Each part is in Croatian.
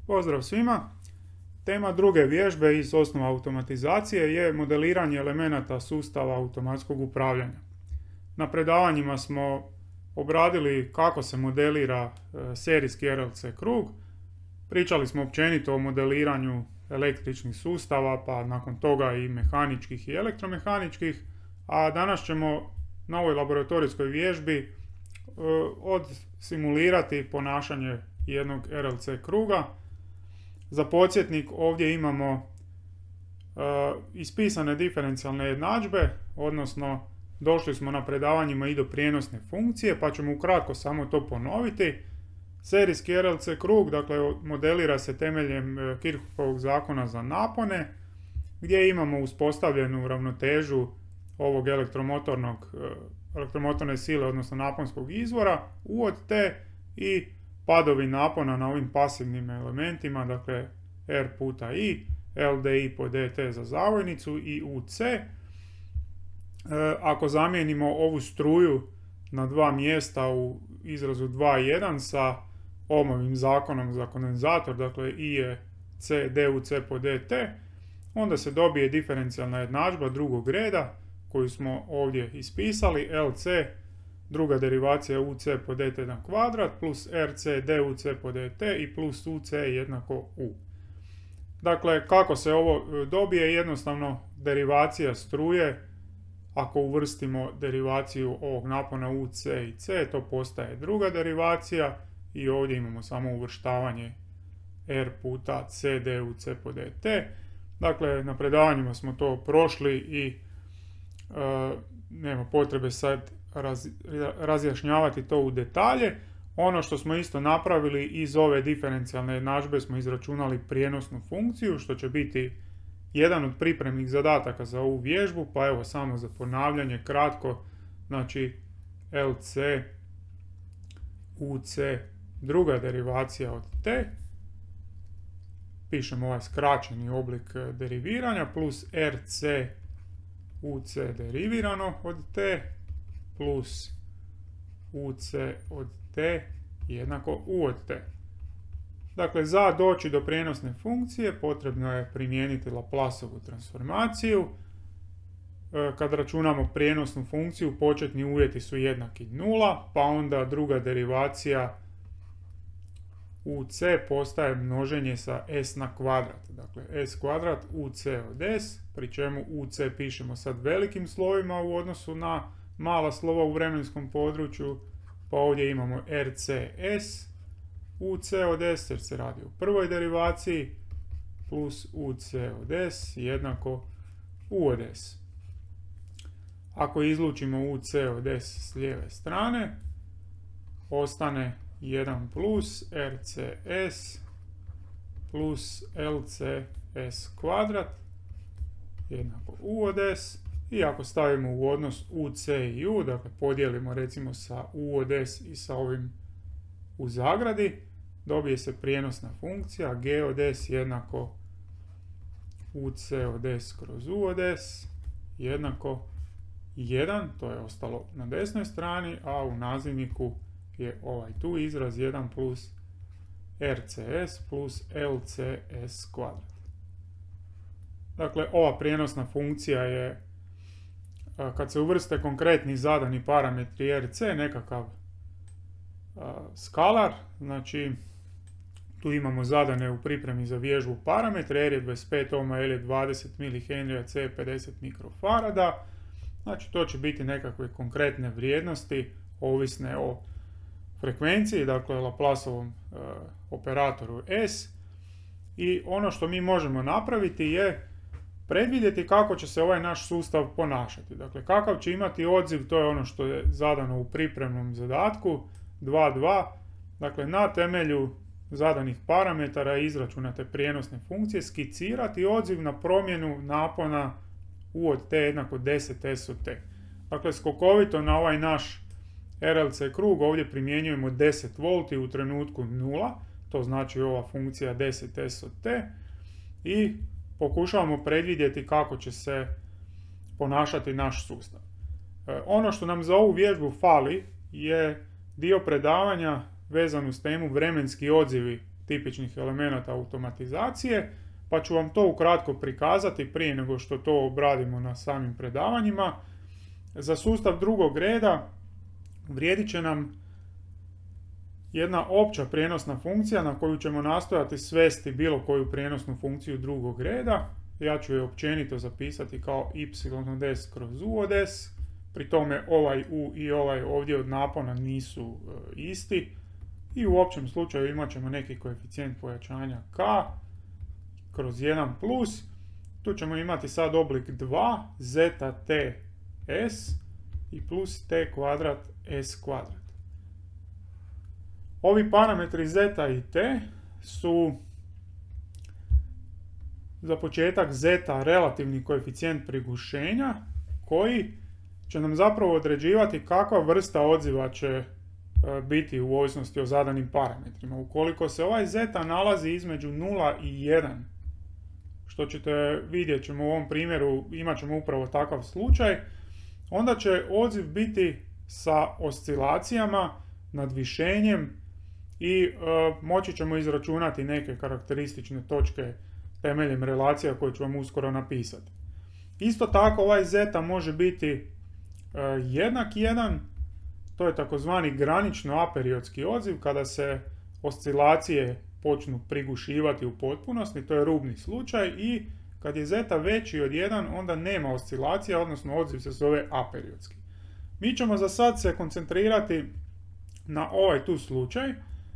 Pozdrav svima! Tema druge vježbe iz osnova automatizacije je modeliranje elemenata sustava automatskog upravljanja. Na predavanjima smo obradili kako se modelira serijski RLC krug, pričali smo općenito o modeliranju električnih sustava, pa nakon toga i mehaničkih i elektromehaničkih, a danas ćemo na ovoj laboratorijskoj vježbi simulirati ponašanje jednog RLC kruga. Za podsjetnik ovdje imamo ispisane diferencijalne jednadžbe, odnosno došli smo na predavanjima i do prijenosne funkcije, pa ćemo ukratko samo to ponoviti. Serijski RLC krug, dakle, modelira se temeljem Kirchhoffovog zakona za napone, gdje imamo uspostavljenu ravnotežu ovog elektromotorne sile, odnosno naponskog izvora, U od T i padovi napona na ovim pasivnim elementima, dakle R puta I, LDI po DT za zavojnicu i UC. Ako zamijenimo ovu struju na dva mjesta u izrazu 2,1 sa Ohmovim zakonom za kondenzator, dakle I je C DUC po DT, onda se dobije diferencijalna jednadžba drugog reda koju smo ovdje ispisali, LC druga derivacija UC po dt na kvadrat plus RC duc po dt i plus UC jednako U. Dakle, kako se ovo dobije? Jednostavno derivacija struje, ako uvrstimo derivaciju ovog napona UC i C, to postaje druga derivacija i ovdje imamo samo uvrštavanje R puta C duc po dt. Dakle, na predavanjima smo to prošli i nema potrebe sad razjašnjavati to u detalje. Ono što smo isto napravili iz ove diferencijalne jednadžbe smo izračunali prijenosnu funkciju, što će biti jedan od pripremnih zadataka za ovu vježbu, pa evo samo za ponavljanje kratko, znači LC UC druga derivacija od T, pišemo ovaj skraćeni oblik deriviranja, plus RC UC derivirano od T plus UC od T jednako U od T. Dakle, za doći do prijenosne funkcije potrebno je primijeniti Laplaceovu transformaciju. Kad računamo prijenosnu funkciju, početni uvjeti su jednaki 0, pa onda druga derivacija UC postaje množenje sa S na kvadrat. Dakle, S kvadrat UC od S, pri čemu UC pišemo sad velikim slovima u odnosu na mala slova u vremenskom području, pa ovdje imamo RCS UC od S, jer se radi o prvoj derivaciji, plus UC od S jednako U od S. Ako izlučimo UC od S s lijeve strane, ostane 1 plus RCS plus LCS kvadrat jednako U od S. I ako stavimo u odnos UC i U, dakle podijelimo recimo sa U od S i sa ovim u zagradi, dobije se prijenosna funkcija G od S jednako UC od S kroz U od S jednako 1, to je ostalo na desnoj strani, a u nazivniku je ovaj tu izraz 1 plus RCS plus LCS kvadrat. Dakle, ova prijenosna funkcija je, kad se uvrste konkretni zadani parametri RC, nekakav skalar, znači tu imamo zadane u pripremi za vježbu parametre, R je 25 ohma, L je 20 mH, C je 50 mikrofarada, znači to će biti nekakve konkretne vrijednosti ovisne o frekvenciji, dakle Laplaceovom operatoru S, i ono što mi možemo napraviti je predvidjeti kako će se ovaj naš sustav ponašati. Dakle, kakav će imati odziv, to je ono što je zadano u pripremnom zadatku 2.2. Dakle, na temelju zadanih parametara i izračunate prijenosne funkcije skicirati odziv na promjenu napona U od T jednako 10 S od T. Dakle, skokovito na ovaj naš RLC krug ovdje primjenjujemo 10 V u trenutku 0, to znači ova funkcija 10 S od T, i pokušavamo predvidjeti kako će se ponašati naš sustav. Ono što nam za ovu vježbu fali je dio predavanja vezan uz temu vremenski odzivi tipičnih elemenata automatizacije, pa ću vam to ukratko prikazati prije nego što to obradimo na samim predavanjima. Za sustav drugog reda vrijedit će nam jedna opća prijenosna funkcija na koju ćemo nastojati svesti bilo koju prijenosnu funkciju drugog reda. Ja ću je općenito zapisati kao y od s kroz u od s. Pri tome ovaj u i ovaj ovdje od napona nisu isti. I u općem slučaju imat ćemo neki koeficijent pojačanja k kroz 1 plus. Tu ćemo imati sad oblik 2 zeta t s i plus t kvadrat s kvadrat. Ovi parametri zeta i t su za početak zeta relativni koeficijent prigušenja koji će nam zapravo određivati kakva vrsta odziva će biti u ovisnosti o zadanim parametrima. Ukoliko se ovaj zeta nalazi između 0 i 1, što ćete vidjet ćemo u ovom primjeru, imat ćemo upravo takav slučaj, onda će odziv biti sa oscilacijama, nadvišenjem i moći ćemo izračunati neke karakteristične točke temeljem relacija koje ću vam uskoro napisati. Isto tako ovaj zeta može biti jednak 1, to je takozvani granično aperiodski odziv kada se oscilacije počnu prigušivati u potpunosti, to je rubni slučaj, i kad je zeta veći od 1 onda nema oscilacija, odnosno odziv se zove aperiodski. Mi ćemo za sad se koncentrirati na ovaj tu slučaj.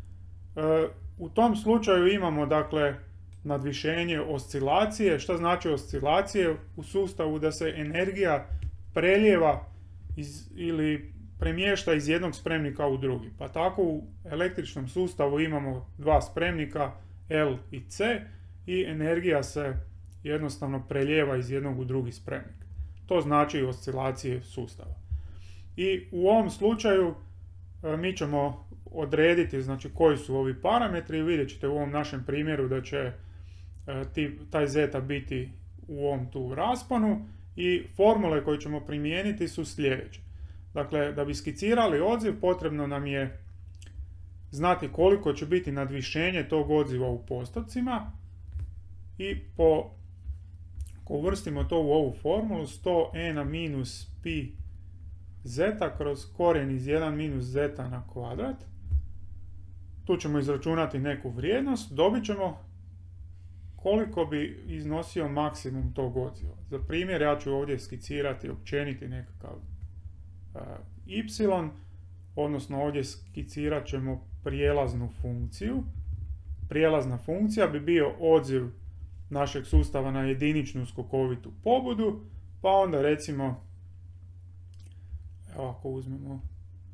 U tom slučaju imamo dakle nadvišenje oscilacije. Šta znači oscilacije? U sustavu da se energija preljeva ili premješta iz jednog spremnika u drugi. Pa tako u električnom sustavu imamo dva spremnika L i C i energija se jednostavno preljeva iz jednog u drugi spremnik. To znači oscilacije sustava. I u ovom slučaju mi ćemo odrediti znači koji su ovi parametri i vidjet ćete u ovom našem primjeru da će taj zeta biti u ovom tu rasponu i formule koje ćemo primijeniti su sljedeće. Dakle, da bi skicirali odziv potrebno nam je znati koliko će biti nadvišenje tog odziva u postotcima i ako uvrstimo to u ovu formulu 100 na minus pi zeta kroz korijen iz 1 minus zeta na kvadrat. Tu ćemo izračunati neku vrijednost, dobit ćemo koliko bi iznosio maksimum tog odziva. Za primjer ja ću ovdje skicirati općeniti nekakav y, odnosno ovdje skicirat ćemo prijelaznu funkciju. Prijelazna funkcija bi bio odziv našeg sustava na jediničnu skokovitu pobudu, pa onda recimo, evo ako uzmemo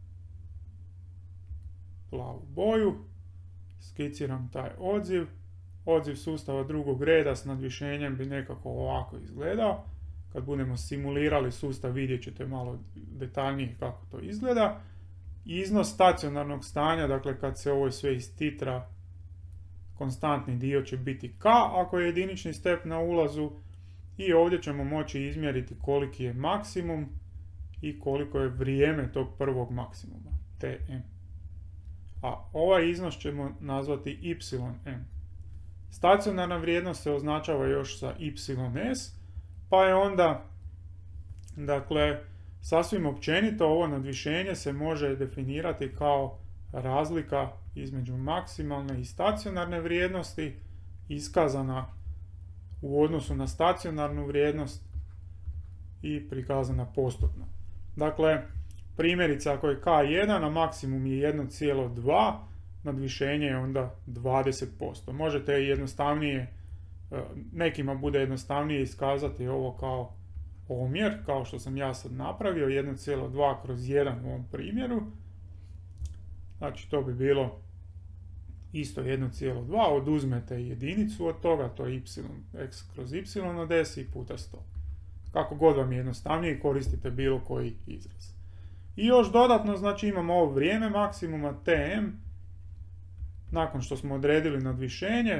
plavu boju, skiciram taj odziv. Odziv sustava drugog reda s nadvišenjem bi nekako ovako izgledao. Kad budemo simulirali sustav vidjet ćete malo detaljnije kako to izgleda. Iznos stacionarnog stanja, dakle kad se ovo sve istitra, konstantni dio će biti k ako je jedinični step na ulazu i ovdje ćemo moći izmjeriti koliki je maksimum i koliko je vrijeme tog prvog maksimuma, Tm. A ovaj iznos ćemo nazvati ym. Stacionarna vrijednost se označava još sa ys, pa je onda, dakle, sasvim općenito ovo nadvišenje se može definirati kao razlika između maksimalne i stacionarne vrijednosti iskazana u odnosu na stacionarnu vrijednost i prikazana postotno. Dakle, primjerice ako je k1, a maksimum je 1,2, nadvišenje je onda 20%. Možete jednostavnije, nekima bude jednostavnije iskazati ovo kao omjer, kao što sam ja sad napravio, 1,2 kroz 1 u ovom primjeru. Znači to bi bilo isto 1,2, oduzmete jedinicu od toga, to je x kroz y od s i puta 100. Kako god vam je jednostavnije, koristite bilo koji izraz. I još dodatno, znači imamo ovo vrijeme maksimuma Tm, nakon što smo odredili nadvišenje,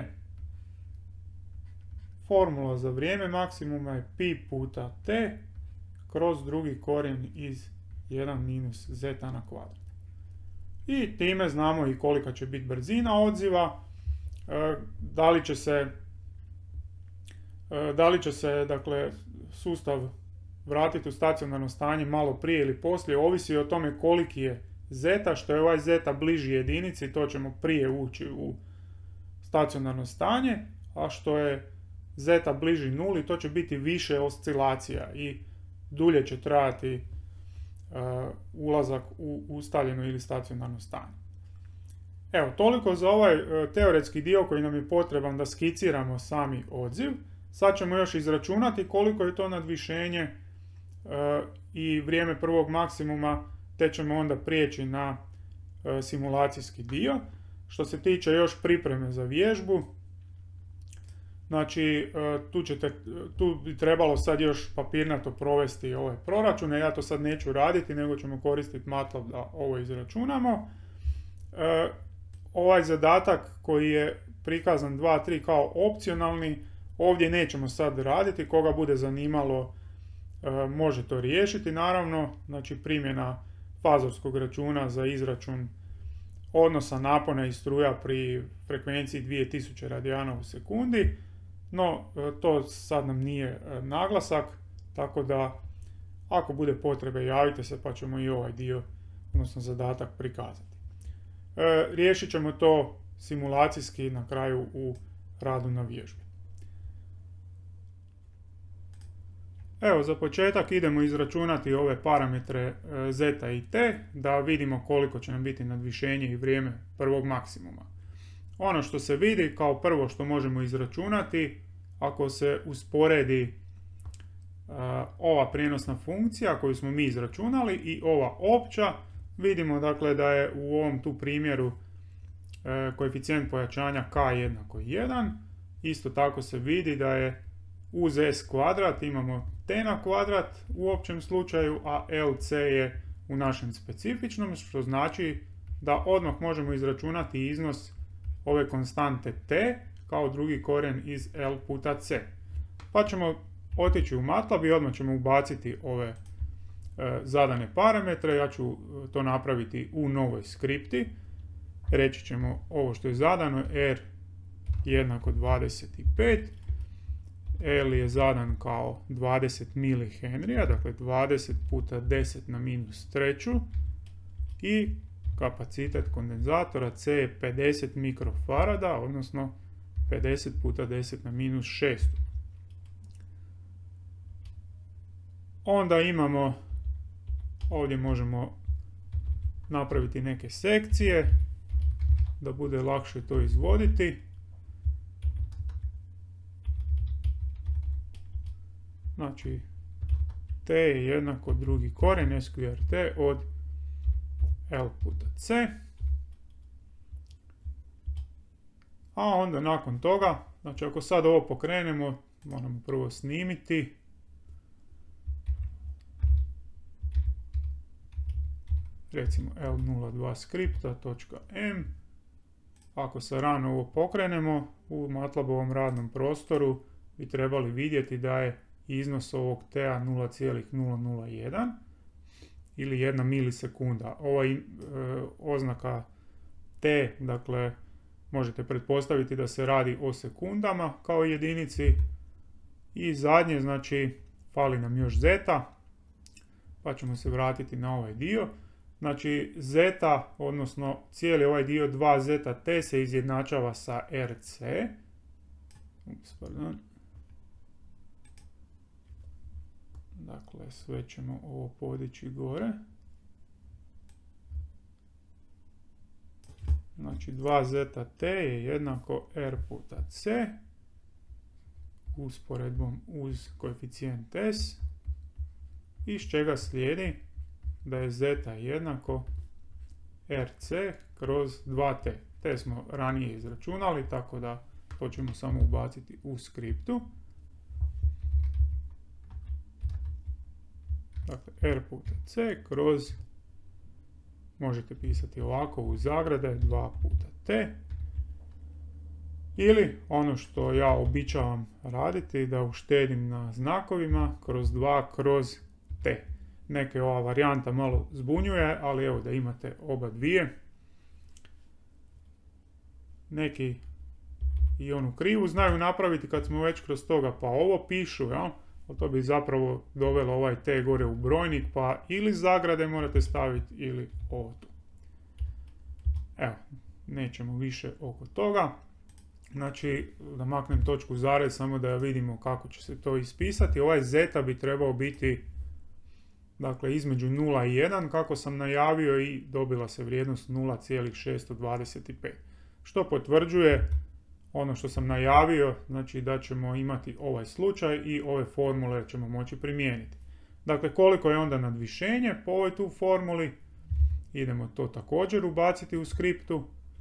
formula za vrijeme maksimuma je pi puta t kroz drugi korijen iz 1 minus zeta na kvadrat. I time znamo i kolika će biti brzina odziva, da li će se dakle, sustav vratiti u stacionarno stanje malo prije ili poslije, ovisi o tome koliki je zeta, što je ovaj zeta bliži jedinici, to ćemo prije ući u stacionarno stanje, a što je zeta bliži nuli, to će biti više oscilacija i dulje će trajati ulazak u ustaljeno ili stacionarno stanje. Evo, toliko za ovaj teoretski dio koji nam je potreban da skiciramo sami odziv. Sad ćemo još izračunati koliko je to nadvišenje i vrijeme prvog maksimuma, te ćemo onda prijeći na simulacijski dio. Što se tiče još pripreme za vježbu, znači tu bi trebalo sad još papirnato provesti ove proračune, ja to sad neću raditi, nego ćemo koristiti MATLAB da ovo izračunamo. Ovaj zadatak koji je prikazan 2.3 kao opcionalni, ovdje nećemo sad raditi, koga bude zanimalo može to riješiti naravno, znači primjena fazorskog računa za izračun odnosa napona i struja pri frekvenciji 2000 radijana u sekundi, no to sad nam nije naglasak, tako da ako bude potrebe javite se pa ćemo i ovaj dio, odnosno zadatak prikazati. Riješit ćemo to simulacijski na kraju u radu na vježbi. Evo, za početak idemo izračunati ove parametre zeta i t, da vidimo koliko će nam biti nadvišenje i vrijeme prvog maksimuma. Ono što se vidi kao prvo što možemo izračunati, ako se usporedi ova prijenosna funkcija koju smo mi izračunali i ova opća, vidimo dakle da je u ovom tu primjeru koeficijent pojačanja k jednako 1. Isto tako se vidi da je uz s kvadrat imamo t na kvadrat u općem slučaju, a lc je u našem specifičnom, što znači da odmah možemo izračunati iznos ove konstante t kao drugi korijen iz L puta C. Pa ćemo otići u MATLAB i odmah ćemo ubaciti ove zadane parametre. Ja ću to napraviti u novoj skripti. Reći ćemo ovo što je zadano, R jednako 25, L je zadan kao 20 milihenrija, dakle 20 puta 10 na minus treću, i kapacitet kondenzatora C je 50 mikrofarada, odnosno 50 puta 10 na minus 6. Onda imamo, ovdje možemo napraviti neke sekcije da bude lakše to izvoditi. Znači, t je jednako drugi korijen SQRT od L puta C. A onda nakon toga, znači ako sad ovo pokrenemo, moramo prvo snimiti. Recimo L02 skripta.m. Ako se rano ovo pokrenemo, u MATLABovom radnom prostoru bi trebali vidjeti da je iznos ovog t-a 0,001 ili 1 milisekunda. Ova oznaka t, dakle, možete pretpostaviti da se radi o sekundama kao jedinici. I zadnje, znači, fali nam još zeta, pa ćemo se vratiti na ovaj dio. Znači, zeta, odnosno cijeli ovaj dio 2 zeta t se izjednačava sa rc. Dakle, sve ćemo ovo podići gore. Znači, 2 zeta t je jednako r puta c usporedbom uz koeficijent s, iz čega slijedi da je zeta jednako rc kroz 2t. T smo ranije izračunali, tako da to ćemo samo ubaciti u skriptu. Dakle, r puta c kroz, možete pisati ovako u zagrade, 2 puta t. Ili ono što ja običavam raditi, da uštedim na znakovima, kroz 2 kroz t. Neke ova varijanta malo zbunjuje, ali evo da imate oba dvije. Neki i onu krivu znaju napraviti kad smo već kroz toga, pa ovo pišu, jel? To bi zapravo dovelo ovaj t gore u brojnik, pa ili zagrade morate staviti ili ovo tu. Evo, nećemo više oko toga. Znači, da maknem točku zarez, samo da vidimo kako će se to ispisati. Ovaj zeta bi trebao biti, dakle, između 0 i 1, kako sam najavio, i dobila se vrijednost 0,625. Što potvrđuje ono što sam najavio, znači da ćemo imati ovaj slučaj i ove formule ćemo moći primijeniti. Dakle, koliko je onda nadvišenje po ovoj tu formuli, idemo to također ubaciti u skriptu.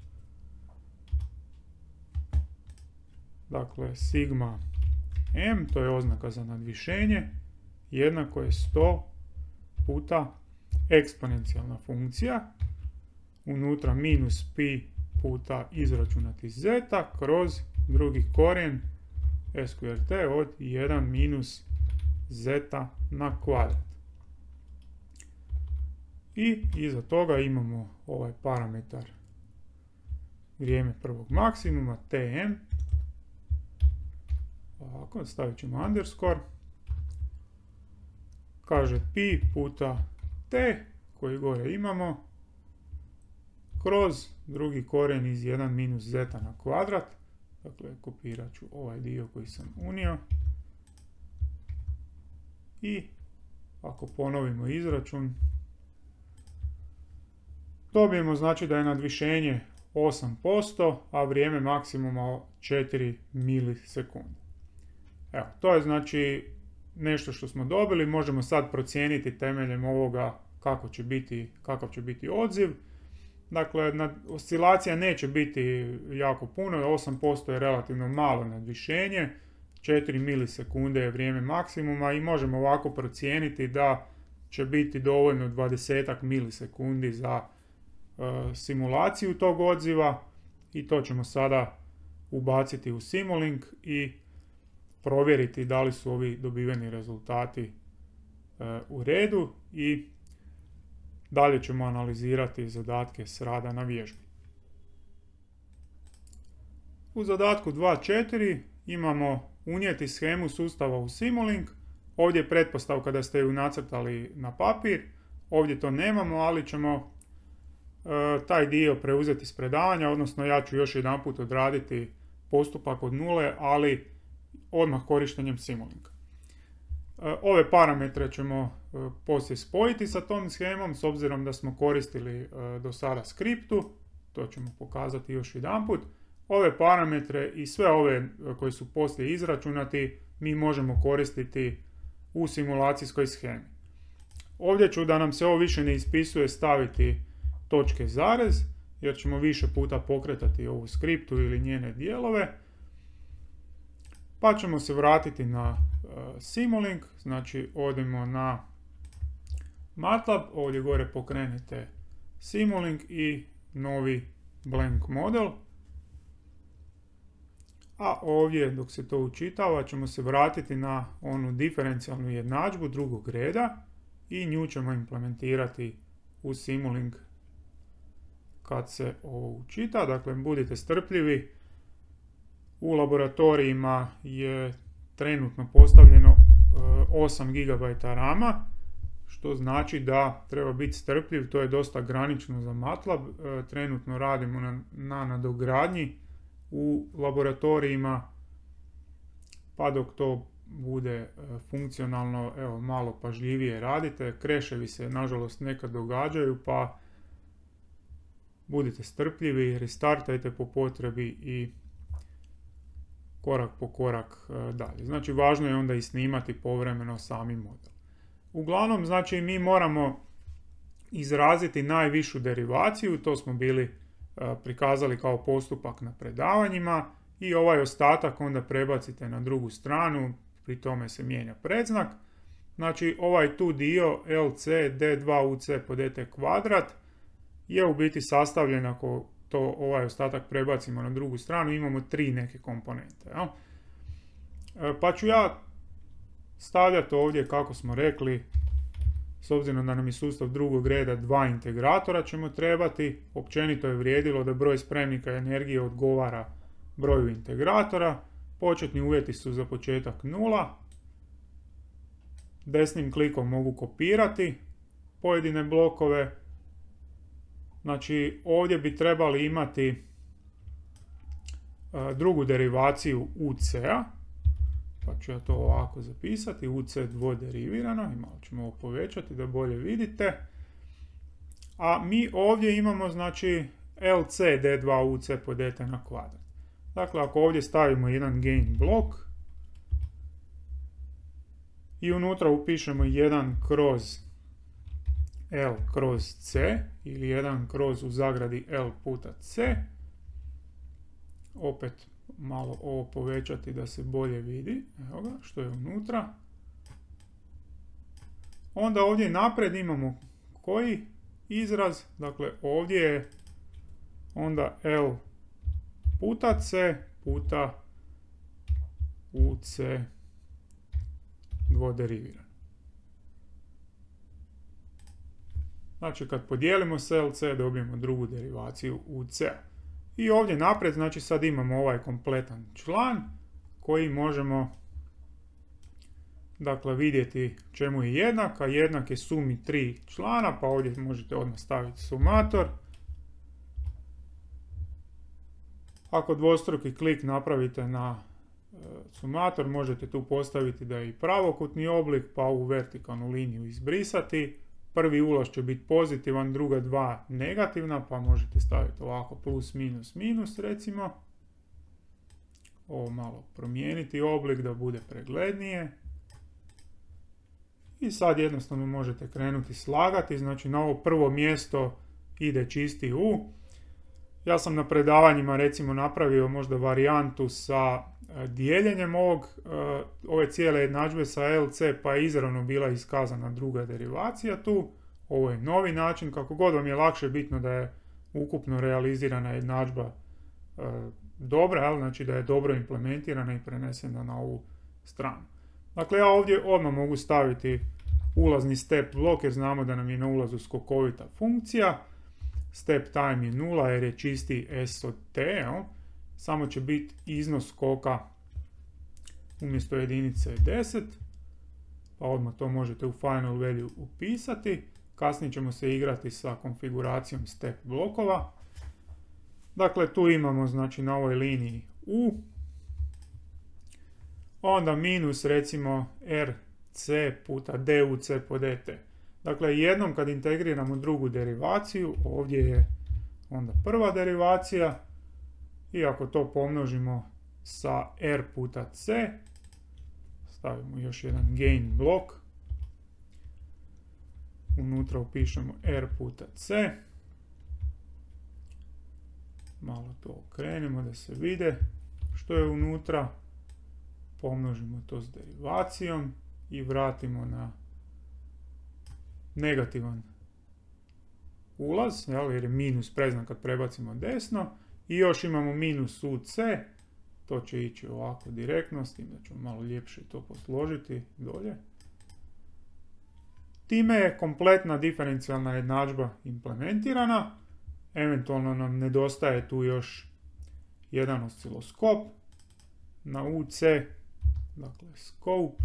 Dakle, sigma m, to je oznaka za nadvišenje, jednako je 100 puta eksponencijalna funkcija, unutra minus pi puta izračunati zeta kroz drugi korijen sqrt od 1 minus zeta na kvadrat. I iza toga imamo ovaj parametar vrijeme prvog maksimuma, tm. Ovako, stavit ćemo underscore. Kaže pi puta t, koji gore imamo, kroz drugi korijen iz 1 minus zeta na kvadrat. Dakle, kopirat ću ovaj dio koji sam unio. I ako ponovimo izračun, dobijemo znači da je nadvišenje 8%, a vrijeme maksimuma 4 milisekunde. Evo, to je znači nešto što smo dobili. Možemo sad procijeniti temeljem ovoga kakav će biti odziv. Dakle, oscilacija neće biti jako puno, 8% je relativno malo nadvišenje, 4 milisekunde je vrijeme maksimuma i možemo ovako procijeniti da će biti dovoljno 20 milisekundi za simulaciju tog odziva, i to ćemo sada ubaciti u Simulink i provjeriti da li su ovi dobiveni rezultati u redu, i dalje ćemo analizirati zadatke s rada na vježbi. U zadatku 2.4 imamo unijeti shemu sustava u Simulink. Ovdje je pretpostavka da ste ju nacrtali na papir. Ovdje to nemamo, ali ćemo taj dio preuzeti s predavanja, odnosno ja ću još jedanput odraditi postupak od nule, ali odmah korištenjem Simulinka. Ove parametre ćemo poslije spojiti sa tom shemom, s obzirom da smo koristili do sada skriptu. To ćemo pokazati još jedanput. Ove parametre i sve ove koji su poslije izračunati mi možemo koristiti u simulacijskoj shemi. Ovdje ću, da nam se ovo više ne ispisuje, staviti točke zarez, jer ćemo više puta pokretati ovu skriptu ili njene dijelove. Pa ćemo se vratiti na Simulink, znači odemo na MATLAB, ovdje gore pokrenete Simulink i novi blank model. A ovdje, dok se to učitava, ćemo se vratiti na onu diferencijalnu jednadžbu drugog reda i nju ćemo implementirati u Simulink kad se ovo učita. Dakle, budite strpljivi. U laboratorijima je trenutno postavljeno 8 GB RAM-a, što znači da treba biti strpljiv, to je dosta granično za MATLAB. Trenutno radimo na nadogradnji u laboratorijima, pa dok to bude funkcionalno, evo, malo pažljivije radite. Kreševi se nažalost nekad događaju, pa budite strpljivi, restartajte po potrebi i korak po korak dalje. Znači, važno je onda i snimati povremeno sami model. Uglavnom, znači, mi moramo izraziti najvišu derivaciju, to smo bili prikazali kao postupak na predavanjima, i ovaj ostatak onda prebacite na drugu stranu, pri tome se mijenja predznak. Znači, ovaj tu dio LC D2UC po dt kvadrat je u biti sastavljen, ako ovaj ostatak prebacimo na drugu stranu, imamo 3 neke komponente. Ja? Pa ću ja stavljati ovdje, kako smo rekli, s obzirom da nam je sustav drugog reda, 2 integratora ćemo trebati. Općenito je vrijedilo da broj spremnika energije odgovara broju integratora. Početni uvjeti su za početak 0. Desnim klikom mogu kopirati pojedine blokove. Znači ovdje bi trebali imati drugu derivaciju UC-a. Pa ću ja to ovako zapisati, UC dvoderivirano, i malo ćemo ovo povećati da bolje vidite. A mi ovdje imamo znači LC D2 UC po dt na kvadrat. Dakle, ako ovdje stavimo jedan gain blok i unutra upišemo 1 kroz L kroz C ili 1 kroz u zagradi L puta C, opet malo ovo povećati da se bolje vidi, evo ga, što je unutra. Onda ovdje naprijed imamo koji izraz, dakle ovdje je onda L puta C puta UC dvoderivirano. Znači kad podijelimo s LC dobijemo drugu derivaciju UC. I ovdje naprijed, znači sad imamo ovaj kompletan član koji možemo dakle vidjeti čemu je jednak, a jednak je sumi 3 člana, pa ovdje možete odmah staviti sumator. Ako dvostruki klik napravite na sumator, možete tu postaviti da je i pravokutni oblik, pa ovu vertikalnu liniju izbrisati. Prvi ulaz će biti pozitivan, druga dva negativna, pa možete staviti ovako plus, minus, minus recimo. Ovo malo promijeniti oblik da bude preglednije. I sad jednostavno možete krenuti slagati, znači na ovo prvo mjesto ide čisti U. Ja sam na predavanjima recimo napravio možda varijantu sa dijeljenjem ove cijele jednadžbe sa LC, pa je izravno bila iskazana druga derivacija tu. Ovo je novi način, kako god vam je lakše, bitno da je ukupno realizirana jednadžba dobra, znači da je dobro implementirana i prenesena na ovu stranu. Dakle, ja ovdje odmah mogu staviti ulazni step blok jer znamo da nam je na ulazu skokovita funkcija. Step time je 0 jer je čisti S od T, samo će biti iznos skoka umjesto jedinice 10, pa odmah to možete u final value upisati. Kasnije ćemo se igrati sa konfiguracijom step blokova. Dakle, tu imamo znači na ovoj liniji U, onda minus recimo RC puta DUC po DT. Dakle, jednom kad integriramo drugu derivaciju, ovdje je onda prva derivacija, i ako to pomnožimo sa R puta C, stavimo još jedan gain blok, unutra upišemo R puta C, malo to okrenemo da se vide što je unutra, pomnožimo to s derivacijom i vratimo na negativan ulaz, jer je minus preznak kad prebacimo desno, i još imamo minus UC, to će ići ovako direktno, s tim da ćemo malo ljepše to posložiti dolje. Time je kompletna diferencijalna jednadžba implementirana, eventualno nam nedostaje tu još jedan osciloskop na UC, dakle scope.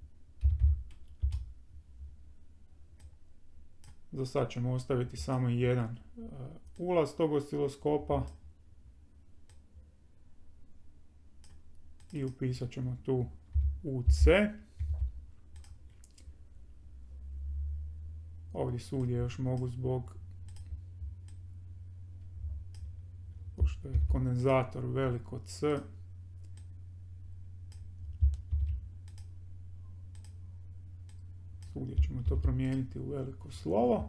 Za sad ćemo ostaviti samo jedan ulaz tog osciloskopa i upisat ćemo tu UC. Ovdje svugdje još mogu zbog, pošto je kondenzator veliko C, svugdje ćemo to promijeniti u veliko slovo.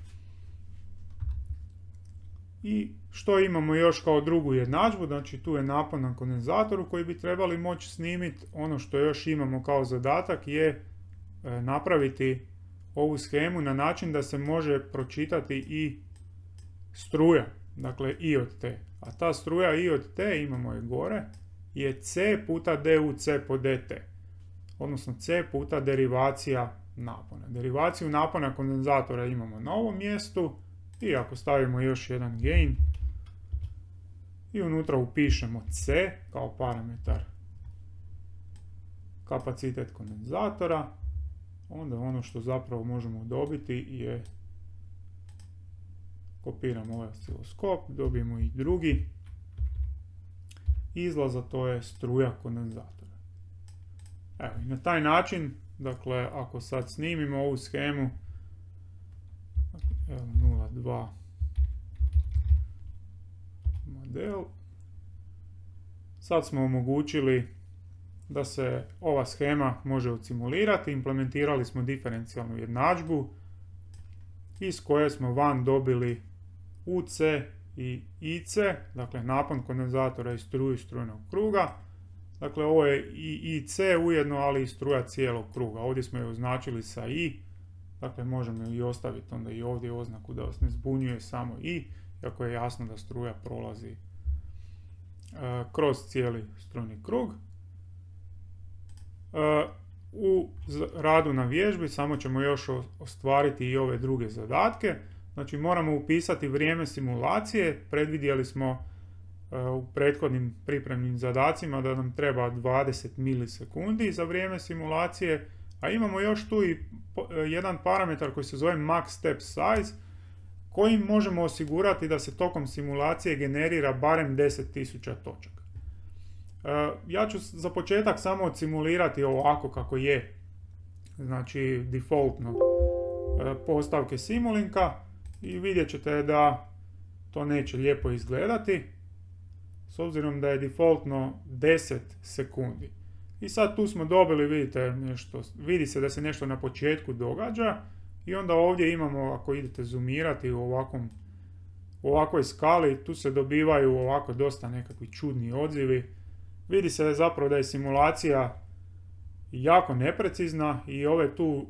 I što imamo još kao drugu jednadžbu, znači tu je napon na kondenzatoru koji bi trebali moći snimiti. Ono što još imamo kao zadatak je napraviti ovu shemu na način da se može pročitati i struja, dakle I od T. A ta struja I od T, imamo je gore, je C puta DUC po DT, odnosno C puta derivacija napona. Derivaciju napona kondenzatora imamo na ovom mjestu, i ako stavimo još jedan gain i unutra upišemo C kao parametar kapacitet kondenzatora. Onda ono što zapravo možemo dobiti je, kopiramo ovaj osciloskop, dobijemo i drugi izlaz, a to je struja kondenzatora. Evo, i na taj način, dakle, ako sad snimimo ovu shemu, evo 0.2 model, sad smo omogućili da se ova shema može odsimulirati, implementirali smo diferencijalnu jednadžbu iz koje smo van dobili UC i IC, dakle napon kondenzatora i struju strujnog kruga. Dakle, ovo je i IC ujedno, ali i struja cijelog kruga. Ovdje smo je označili sa I, dakle možemo i ostaviti onda i ovdje oznaku da vas ne zbunjuje samo I, iako je jasno da struja prolazi kroz cijeli strujni krug. U radu na vježbi samo ćemo još ostvariti i ove druge zadatke. Znači moramo upisati vrijeme simulacije. Predvidjeli smo u prethodnim pripremnim zadacima da nam treba 20 milisekundi za vrijeme simulacije, a imamo još tu i jedan parametar koji se zove max step size, kojim možemo osigurati da se tokom simulacije generira barem 10.000 točaka. Ja ću za početak samo odsimulirati ovako kako je, znači defaultno postavke Simulinka, i vidjet ćete da to neće lijepo izgledati, s obzirom da je defaultno 10 sekundi. I sad tu smo dobili, vidite, vidi se da se nešto na početku događa, i onda ovdje imamo, ako idete zoomirati u ovakvoj skali, tu se dobivaju ovako dosta nekakvi čudni odzivi. Vidi se zapravo da je simulacija jako neprecizna i ove tu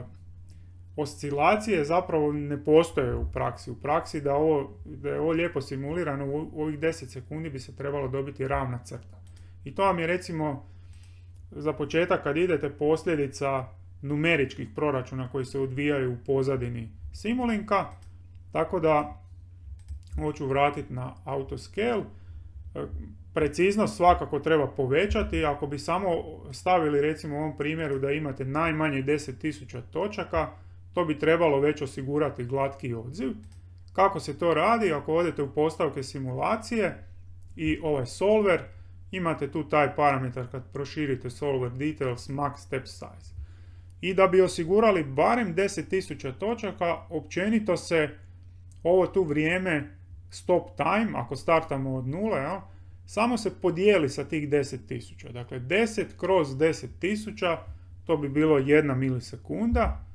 oscilacije zapravo ne postoje u praksi. U praksi da je ovo lijepo simulirano, u ovih 10 sekundi bi se trebalo dobiti ravna crta. I to vam je recimo za početak kad idete posljedica numeričkih proračuna koji se odvijaju u pozadini Simulinka. Tako da hoću vratiti na autoscale. Preciznost svakako treba povećati. Ako bi samo stavili recimo u ovom primjeru da imate najmanje 10.000 točaka, to bi trebalo već osigurati glatki odziv. Kako se to radi? Ako odete u postavke simulacije i ovaj solver, imate tu taj parametar kad proširite solver details max step size. I da bi osigurali barem 10.000 točaka, općenito se ovo tu vrijeme stop time, ako startamo od nule, samo se podijeli sa tih 10.000. Dakle, 10 kroz 10.000, to bi bilo 1 milisekunda.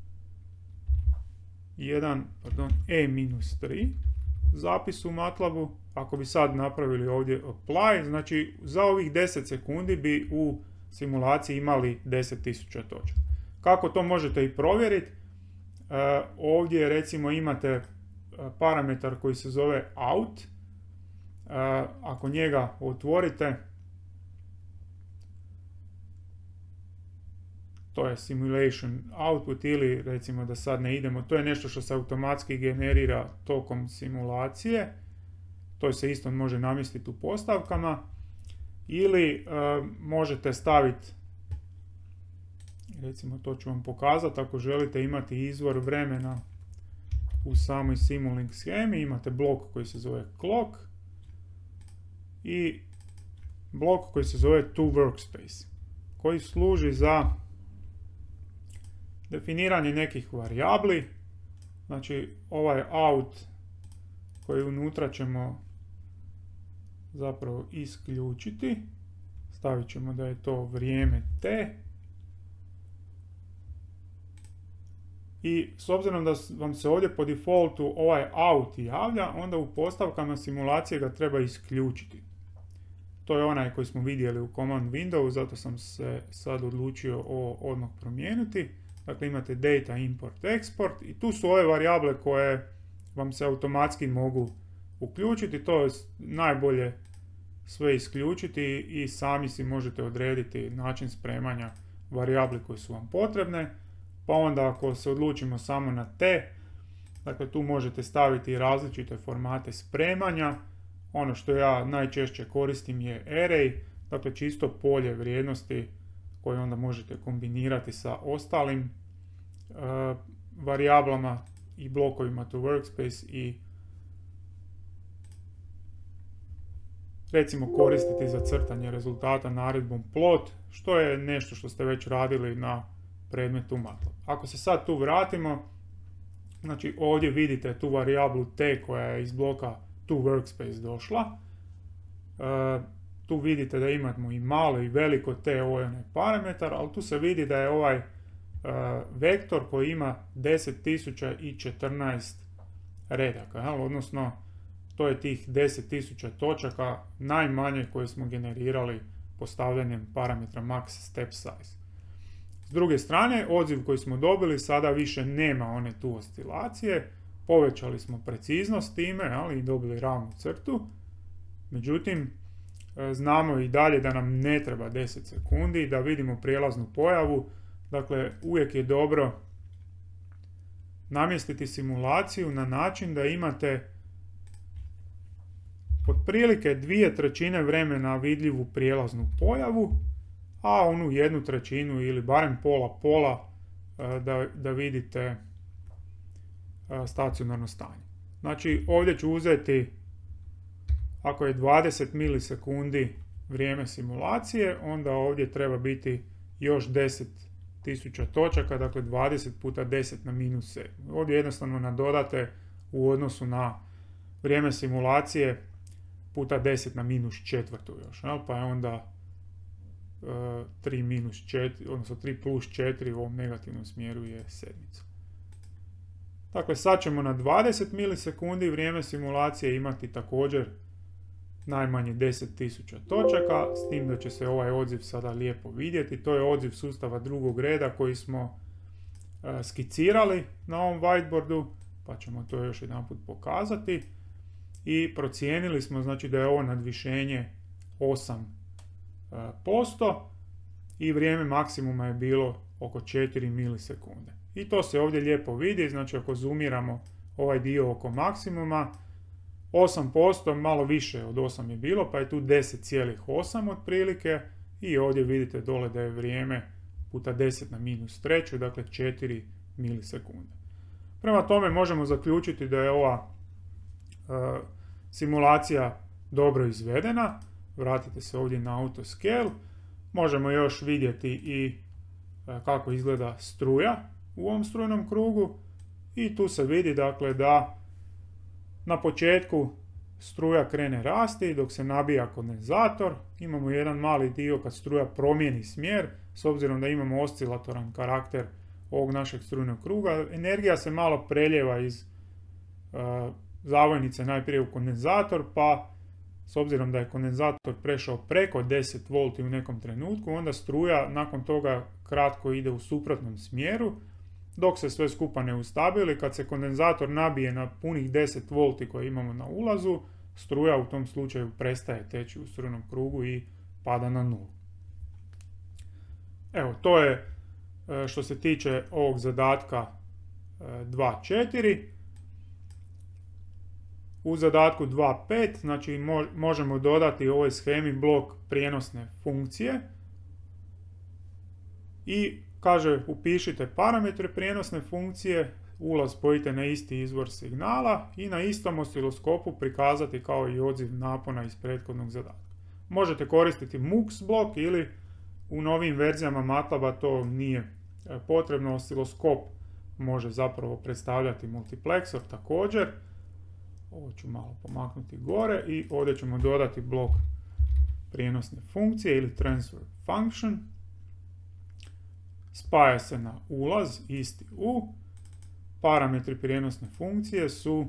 E-3 zapis u MATLABu. Ako bi sad napravili ovdje apply, znači za ovih 10 sekundi bi u simulaciji imali 10.000 točaka. Kako to možete i provjeriti? Ovdje recimo imate parametar koji se zove out. Ako njega otvorite, to je simulation output, ili recimo da sad ne idemo, to je nešto što se automatski generira tokom simulacije. To se isto može namjestiti u postavkama. Ili možete staviti, recimo to ću vam pokazati, ako želite imati izvor vremena u samoj Simulink shemi, imate blok koji se zove clock i blok koji se zove toWorkspace, koji služi za definiranje nekih varijabli. Znači ovaj out koji unutra ćemo zapravo isključiti, stavit ćemo da je to vrijeme t. I s obzirom da vam se ovdje po defaultu ovaj out javlja, onda u postavkama simulacije ga treba isključiti. To je onaj koji smo vidjeli u command window, zato sam se sad odlučio ovo odmah promijeniti. Dakle, imate data, import, export i tu su ove varijable koje vam se automatski mogu uključiti. To je najbolje sve isključiti i sami si možete odrediti način spremanja varijabli koje su vam potrebne. Pa onda ako se odlučimo samo na t, dakle tu možete staviti različite formate spremanja. Ono što ja najčešće koristim je array, dakle čisto polje vrijednosti koje onda možete kombinirati sa ostalim varijablama i blokovima to workspace i recimo koristiti za crtanje rezultata naredbom plot, što je nešto što ste već radili na predmetu MATLAB. Ako se sad tu vratimo, znači ovdje vidite tu varijablu t koja je iz bloka to workspace došla. Tu vidite da imamo i malo i veliko t, ovo je onaj parametar, ali tu se vidi da je ovaj vektor koji ima 10.014 redaka, odnosno to je tih 10.000 točaka najmanje koje smo generirali postavljanjem parametra max step size. S druge strane, odziv koji smo dobili sada više nema one tu oscilacije, povećali smo preciznost time, ali i dobili ravnu crtu. Međutim, znamo i dalje da nam ne treba 10 sekundi da vidimo prijelaznu pojavu. Dakle, uvijek je dobro namjestiti simulaciju na način da imate otprilike 2/3 vremena vidljivu prijelaznu pojavu, a onu 1/3 ili barem pola da vidite stacionarno stanje. Znači ovdje ću uzeti, ako je 20 milisekundi vrijeme simulacije, onda ovdje treba biti još 10.000 točaka, dakle 20 puta 10 na -7. Ovdje jednostavno nadodate u odnosu na vrijeme simulacije puta 10 na -4 još, pa je onda 3 -4, odnosno 3 plus 4 u ovom negativnom smjeru je 7. Dakle, sad ćemo na 20 milisekundi vrijeme simulacije imati također najmanje 10.000 točaka, s tim da će se ovaj odziv sada lijepo vidjeti. To je odziv sustava drugog reda koji smo skicirali na ovom whiteboardu, pa ćemo to još jedanput pokazati. I procijenili smo, znači, da je ovo nadvišenje 8% i vrijeme maksimuma je bilo oko 4 milisekunde. I to se ovdje lijepo vidi, znači ako zoomiramo ovaj dio oko maksimuma, 8%, malo više od 8 je bilo, pa je tu 10,8 otprilike i ovdje vidite dole da je vrijeme puta 10 na -3, dakle 4 milisekunde. Prema tome možemo zaključiti da je ova simulacija dobro izvedena. Vratite se ovdje na autoscale. Možemo još vidjeti i kako izgleda struja u ovom strujnom krugu i tu se vidi dakle da na početku struja krene rasti dok se nabija kondenzator. Imamo jedan mali dio kad struja promijeni smjer, s obzirom da imamo oscilatoran karakter ovog našeg strujnog kruga. Energija se malo preljeva iz zavojnice najprije u kondenzator, pa s obzirom da je kondenzator prešao preko 10 V u nekom trenutku, onda struja nakon toga kratko ide u suprotnom smjeru, dok se sve skupa ne ustabili. Kad se kondenzator nabije na punih 10 V koje imamo na ulazu, struja u tom slučaju prestaje teći u strujnom krugu i pada na nulu. Evo, to je što se tiče ovog zadatka 2.4. U zadatku 2.5, znači možemo dodati u ovoj shemi blok prijenosne funkcije i kaže upišite parametre prijenosne funkcije, ulaz spojite na isti izvor signala i na istom osciloskopu prikazati kao i odziv napona iz prethodnog zadatka. Možete koristiti MUX blok ili u novim verzijama MATLAB-a to nije potrebno, osciloskop može zapravo predstavljati multiplexor također. Ovo ću malo pomaknuti gore i ovdje ćemo dodati blok prijenosne funkcije ili transfer function. Spaja se na ulaz, isti u. Parametri prijenosne funkcije su,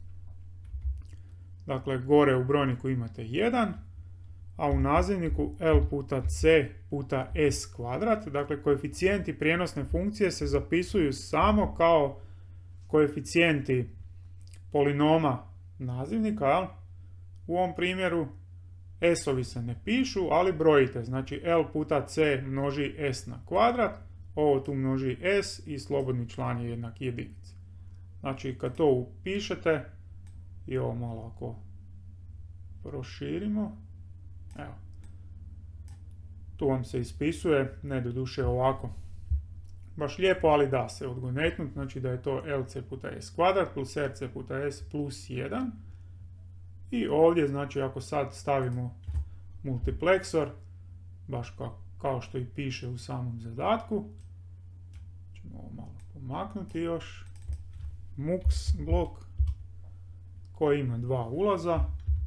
dakle, gore u brojniku imate 1, a u nazivniku L puta C puta S kvadrat. Dakle, koeficijenti prijenosne funkcije se zapisuju samo kao koeficijenti polinoma nazivnika. U ovom primjeru S-ovi se ne pišu, ali brojite. Znači, L puta C množi S na kvadrat, ovo tu množi S i slobodni član je jednak jedinici. Znači, kad to upišete, i ovo malo ako proširimo. Evo. Tu vam se ispisuje, ne doduše ovako baš lijepo, ali da se odgonetnut, znači da je to LC puta S kvadrat plus RC puta S plus 1. I ovdje, znači ako sad stavimo multiplexor, baš kao što i piše u samom zadatku, ćemo ovo malo pomaknuti još, MUX blok koji ima dva ulaza.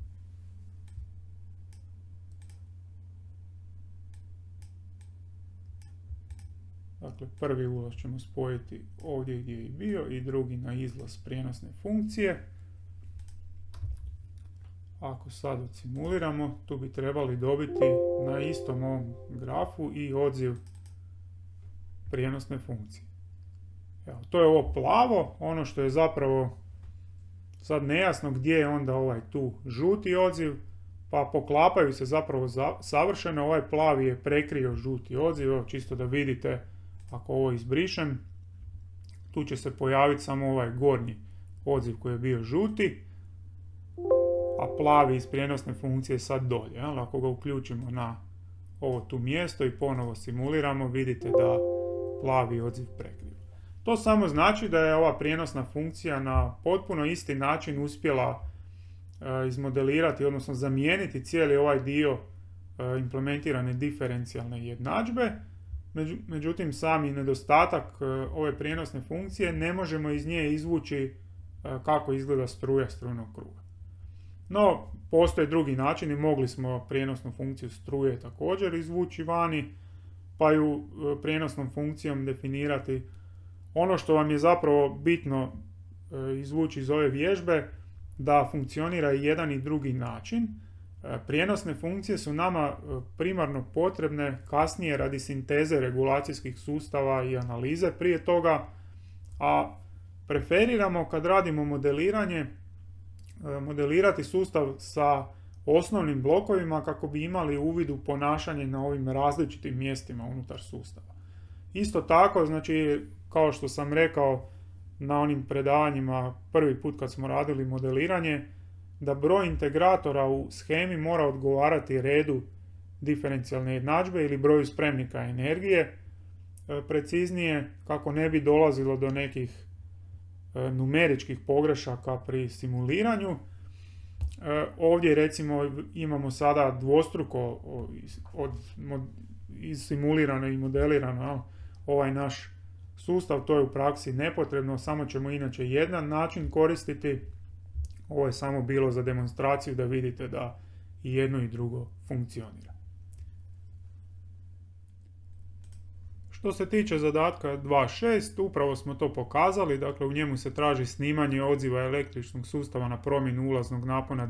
Dakle, prvi ulaz ćemo spojiti ovdje gdje je bio i drugi na izlaz prijenosne funkcije. Ako sad odsimuliramo, tu bi trebali dobiti na istom ovom grafu i odziv prijenosne funkcije. Evo, to je ovo plavo, ono što je zapravo sad nejasno gdje je onda ovaj tu žuti odziv, pa poklapaju se zapravo savršeno, ovaj plavi je prekrio žuti odziv, evo, čisto da vidite. Ako ovo izbrišem, tu će se pojaviti samo ovaj gornji odziv koji je bio žuti, a plavi iz prijenosne funkcije sad dolje. Ako ga uključimo na ovo tu mjesto i ponovo simuliramo, vidite da plavi odziv prekriva. To samo znači da je ova prijenosna funkcija na potpuno isti način uspjela izmodelirati, odnosno zamijeniti cijeli ovaj dio implementirane diferencijalne jednadžbe. Međutim, sami nedostatak ove prijenosne funkcije ne možemo iz nje izvući kako izgleda struja strujnog kruga. No, postoje drugi načini, mogli smo prijenosnu funkciju struje također izvući vani, pa ju prijenosnom funkcijom definirati. Ono što vam je zapravo bitno izvući iz ove vježbe, da funkcionira i jedan i drugi način. Prijenosne funkcije su nama primarno potrebne kasnije radi sinteze regulacijskih sustava i analize prije toga, a preferiramo kad radimo modeliranje, modelirati sustav sa osnovnim blokovima kako bi imali uvid u ponašanje na ovim različitim mjestima unutar sustava. Isto tako, znači, kao što sam rekao na onim predavanjima prvi put kad smo radili modeliranje, da broj integratora u shemi mora odgovarati redu diferencijalne jednadžbe ili broju spremnika energije, preciznije kako ne bi dolazilo do nekih numeričkih pogrešaka pri simuliranju. Ovdje recimo imamo sada dvostruko simulirano i modelirano ovaj naš sustav, to je u praksi nepotrebno, samo ćemo inače jedan način koristiti. Ovo je samo bilo za demonstraciju da vidite da i jedno i drugo funkcionira. Što se tiče zadatka 2.6, upravo smo to pokazali, dakle u njemu se traži snimanje odziva električnog sustava na promjenu ulaznog napona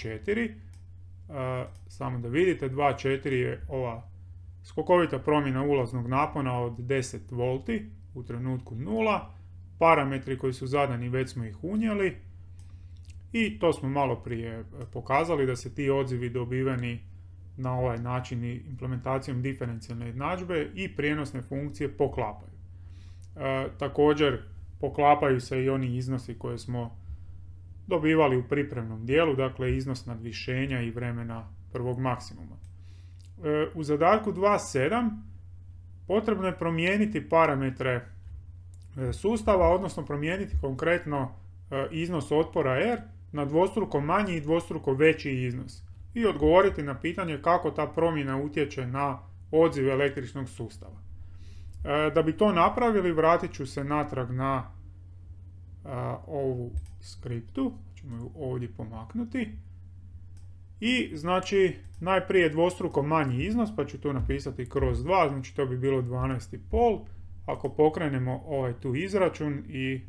2.4. Samo da vidite, 2.4 je ova skokovita promjena ulaznog napona od 10 V u trenutku 0. Parametri koji su zadani već smo ih unijeli. I to smo malo prije pokazali da se ti odzivi dobiveni na ovaj način i implementacijom diferencijalne jednadžbe i prijenosne funkcije poklapaju. Također poklapaju se i oni iznosi koje smo dobivali u pripremnom dijelu, dakle iznos nadvišenja i vremena prvog maksimuma. U zadatku 2.7 potrebno je promijeniti parametre sustava, odnosno promijeniti konkretno iznos otpora R na dvostruko manji i dvostruko veći iznos i odgovoriti na pitanje kako ta promjena utječe na odziv električnog sustava. Da bi to napravili, vratit ću se natrag na ovu skriptu, ćemo ju ovdje pomaknuti i znači najprije dvostruko manji iznos, pa ću tu napisati kroz 2, znači to bi bilo 12,5. Ako pokrenemo ovaj tu izračun i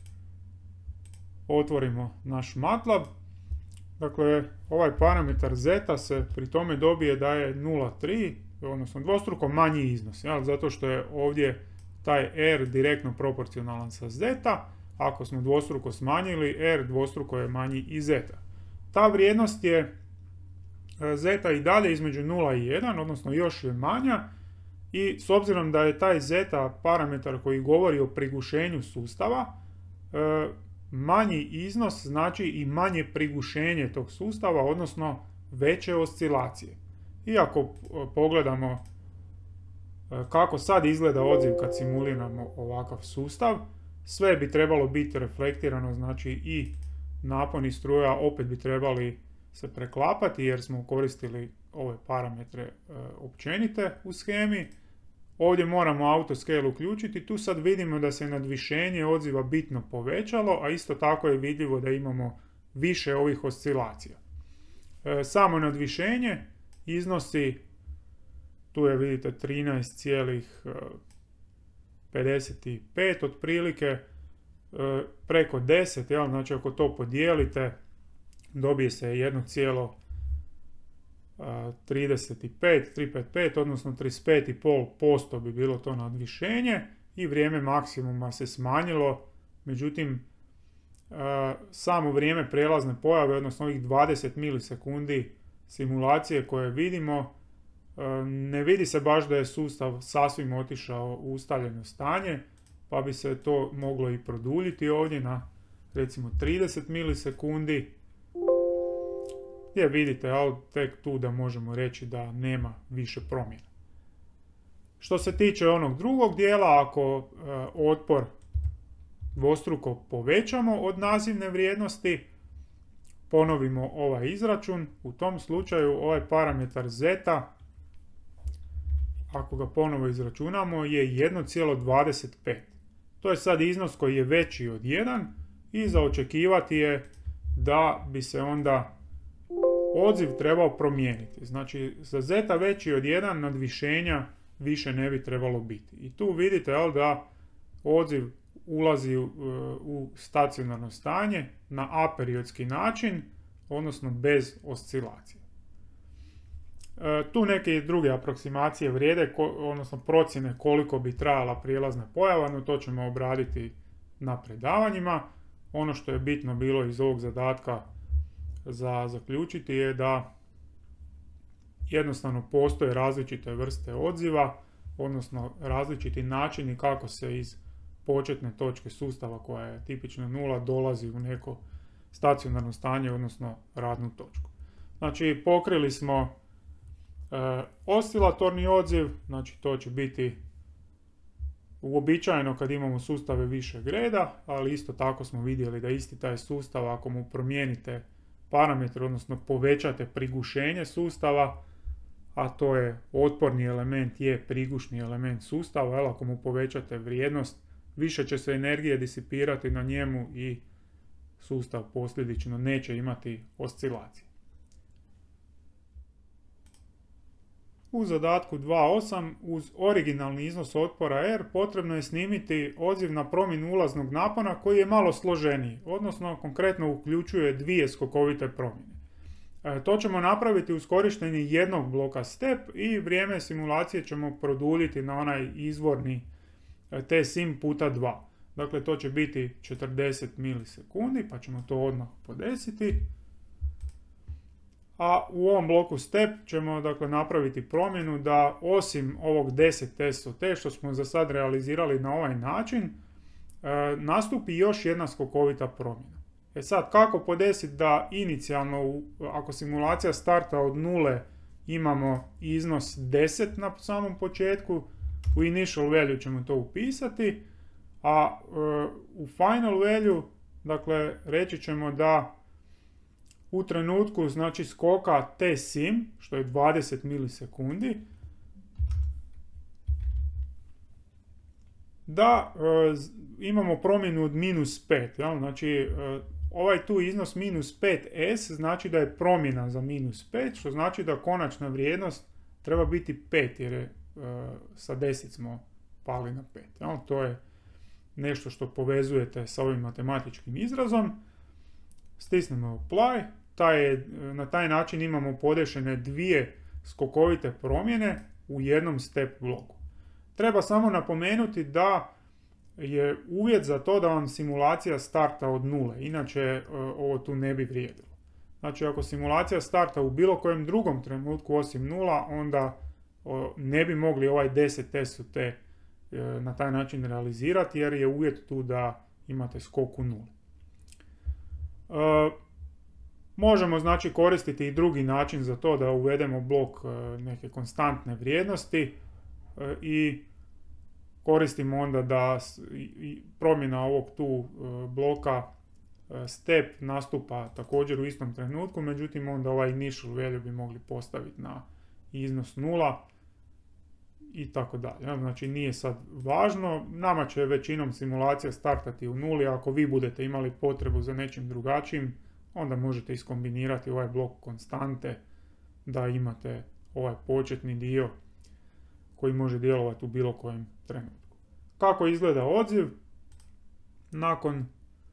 otvorimo naš MATLAB, dakle ovaj parametar zeta se pri tome dobije da je 0,3, odnosno dvostruko manji iznos, zato što je ovdje taj R direktno proporcionalan sa zeta. Ako smo dvostruko smanjili, R dvostruko je manji i zeta. Ta vrijednost je zeta i dalje između 0 i 1, odnosno još je manja, i s obzirom da je taj zeta parametar koji govori o prigušenju sustava, manji iznos znači i manje prigušenje tog sustava, odnosno veće oscilacije. I ako pogledamo kako sad izgleda odziv kad simuliramo ovakav sustav, sve bi trebalo biti reflektirano, znači i naponi struja opet bi trebali se preklapati jer smo koristili ove parametre općenite u shemi. Ovdje moramo autoscale uključiti, tu sad vidimo da se nadvišenje odziva bitno povećalo, a isto tako je vidljivo da imamo više ovih oscilacija. Samo nadvišenje iznosi, tu je vidite 13,55 otprilike, preko 10, znači ako to podijelite dobije se 1,355, odnosno 35,5% bi bilo to nadvišenje i vrijeme maksimuma se smanjilo, međutim samo vrijeme prijelazne pojave, odnosno ovih 20 milisekundi simulacije koje vidimo, ne vidi se baš da je sustav sasvim otišao u ustaljeno stanje, pa bi se to moglo i produljiti ovdje na recimo 30 milisekundi, gdje vidite tek tu da možemo reći da nema više promjena. Što se tiče onog drugog dijela, ako otpor dvostruko povećamo od nazivne vrijednosti, ponovimo ovaj izračun, u tom slučaju ovaj parametar zeta, ako ga ponovo izračunamo, je 1,25. To je sad iznos koji je veći od 1 i za očekivati je da bi se onda odziv trebao promijeniti. Znači, za zeta veći od 1 nadvišenja više ne bi trebalo biti. I tu vidite da odziv ulazi u stacionarno stanje na aperiodski način, odnosno bez oscilacije. Tu neke druge aproksimacije vrijede, odnosno procjene koliko bi trajala prijelazna pojava, no to ćemo obraditi na predavanjima. Ono što je bitno bilo iz ovog zadatka za zaključiti je da jednostavno postoje različite vrste odziva, odnosno različiti načini kako se iz početne točke sustava koja je tipično 0 dolazi u neko stacionarno stanje, odnosno radnu točku. Znači pokrili smo oscilatorni odziv, znači to će biti uobičajeno kad imamo sustave višeg reda, ali isto tako smo vidjeli da isti taj sustav, ako mu promijenite parametre, odnosno povećate prigušenje sustava, a to je otporni element je prigušni element sustava, ako mu povećate vrijednost, više će se energije disipirati na njemu i sustav posljedično neće imati oscilacije. U zadatku 2.8 uz originalni iznos otpora R potrebno je snimiti odziv na promjenu ulaznog napona koji je malo složeniji, odnosno konkretno uključuje dvije skokovite promjene. To ćemo napraviti uz korištenje jednog bloka step i vrijeme simulacije ćemo produljiti na onaj izvorni tsim puta 2. Dakle, to će biti 40 milisekundi, pa ćemo to odmah podesiti. A u ovom bloku step ćemo dakle napraviti promjenu da osim ovog 10 SOT što smo za sad realizirali na ovaj način, nastupi još jedna skokovita promjena. Sad, kako podesiti da inicijalno, ako simulacija starta od 0, imamo iznos 10 na samom početku, u initial value ćemo to upisati, a u final value, dakle, reći ćemo da u trenutku, znači, skoka tsim, što je 20 milisekundi, da imamo promjenu od -5, jel? Znači, ovaj tu iznos -5s znači da je promjena za -5, što znači da konačna vrijednost treba biti 5, jer je sa 10 smo pali na 5. Jel? To je nešto što povezujete sa ovim matematičkim izrazom. Stisnemo apply, na taj način imamo podešene dvije skokovite promjene u jednom step bloku. Treba samo napomenuti da je uvjet za to da vam simulacija starta od 0, inače ovo tu ne bi vrijedilo. Znači, ako simulacija starta u bilo kojem drugom trenutku osim 0, onda ne bi mogli ovaj 10 SOT na taj način realizirati, jer je uvjet tu da imate skok u 0. Možemo znači koristiti i drugi način za to da uvedemo blok neke konstantne vrijednosti i koristimo onda da promjena ovog tu bloka step nastupa također u istom trenutku, međutim onda ovaj initial value bi mogli postaviti na iznos 0 i tako dalje. Znači nije sad važno, nama će većinom simulacija startati u 0, ako vi budete imali potrebu za nečim drugačijim, onda možete iskombinirati ovaj blok konstante da imate ovaj početni dio koji može djelovati u bilo kojem trenutku. Kako izgleda odziv nakon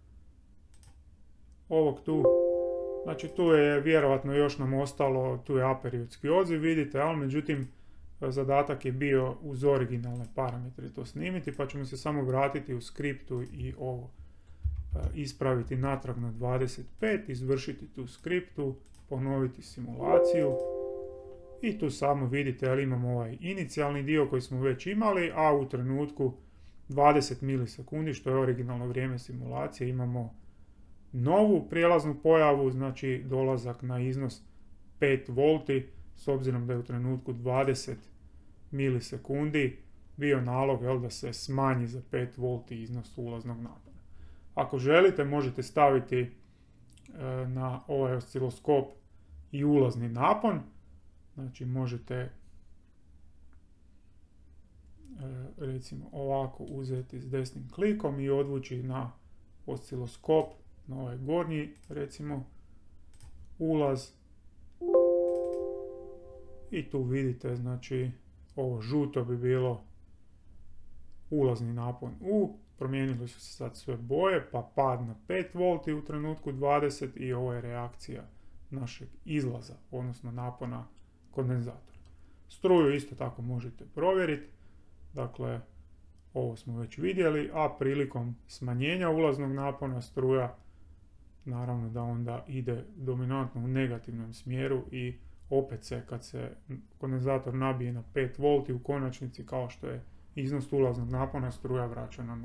ovog tu? Znači tu je vjerojatno još nam ostalo, tu je aperiodski odziv, vidite, ali međutim zadatak je bio uz originalne parametre to snimiti, pa ćemo se samo vratiti u skriptu i ovo ispraviti natrag na 25, izvršiti tu skriptu, ponoviti simulaciju i tu samo vidite, ali imamo ovaj inicijalni dio koji smo već imali, a u trenutku 20 milisekundi, što je originalno vrijeme simulacije, imamo novu prijelaznu pojavu, znači dolazak na iznos 5 volti, s obzirom da je u trenutku 20 milisekundi bio nalog da se smanji za 5 volti iznos ulaznog napona. Ako želite, možete staviti na ovaj osciloskop i ulazni napon, znači možete recimo ovako uzeti s desnim klikom i odvući na osciloskop, na ovaj gornji recimo ulaz i tu vidite, znači ovo žuto bi bilo ulazni napon U, promijenili su se sad sve boje, pa pad na 5 volti u trenutku 20 i ovo je reakcija našeg izlaza, odnosno napona kondenzatora. Struju isto tako možete provjeriti, dakle ovo smo već vidjeli, a prilikom smanjenja ulaznog napona struja naravno da onda ide dominantno u negativnom smjeru i opet se kad se kondenzator nabije na 5 volti u konačnici kao što je iznos ulaznog napona, struja vraća na 0.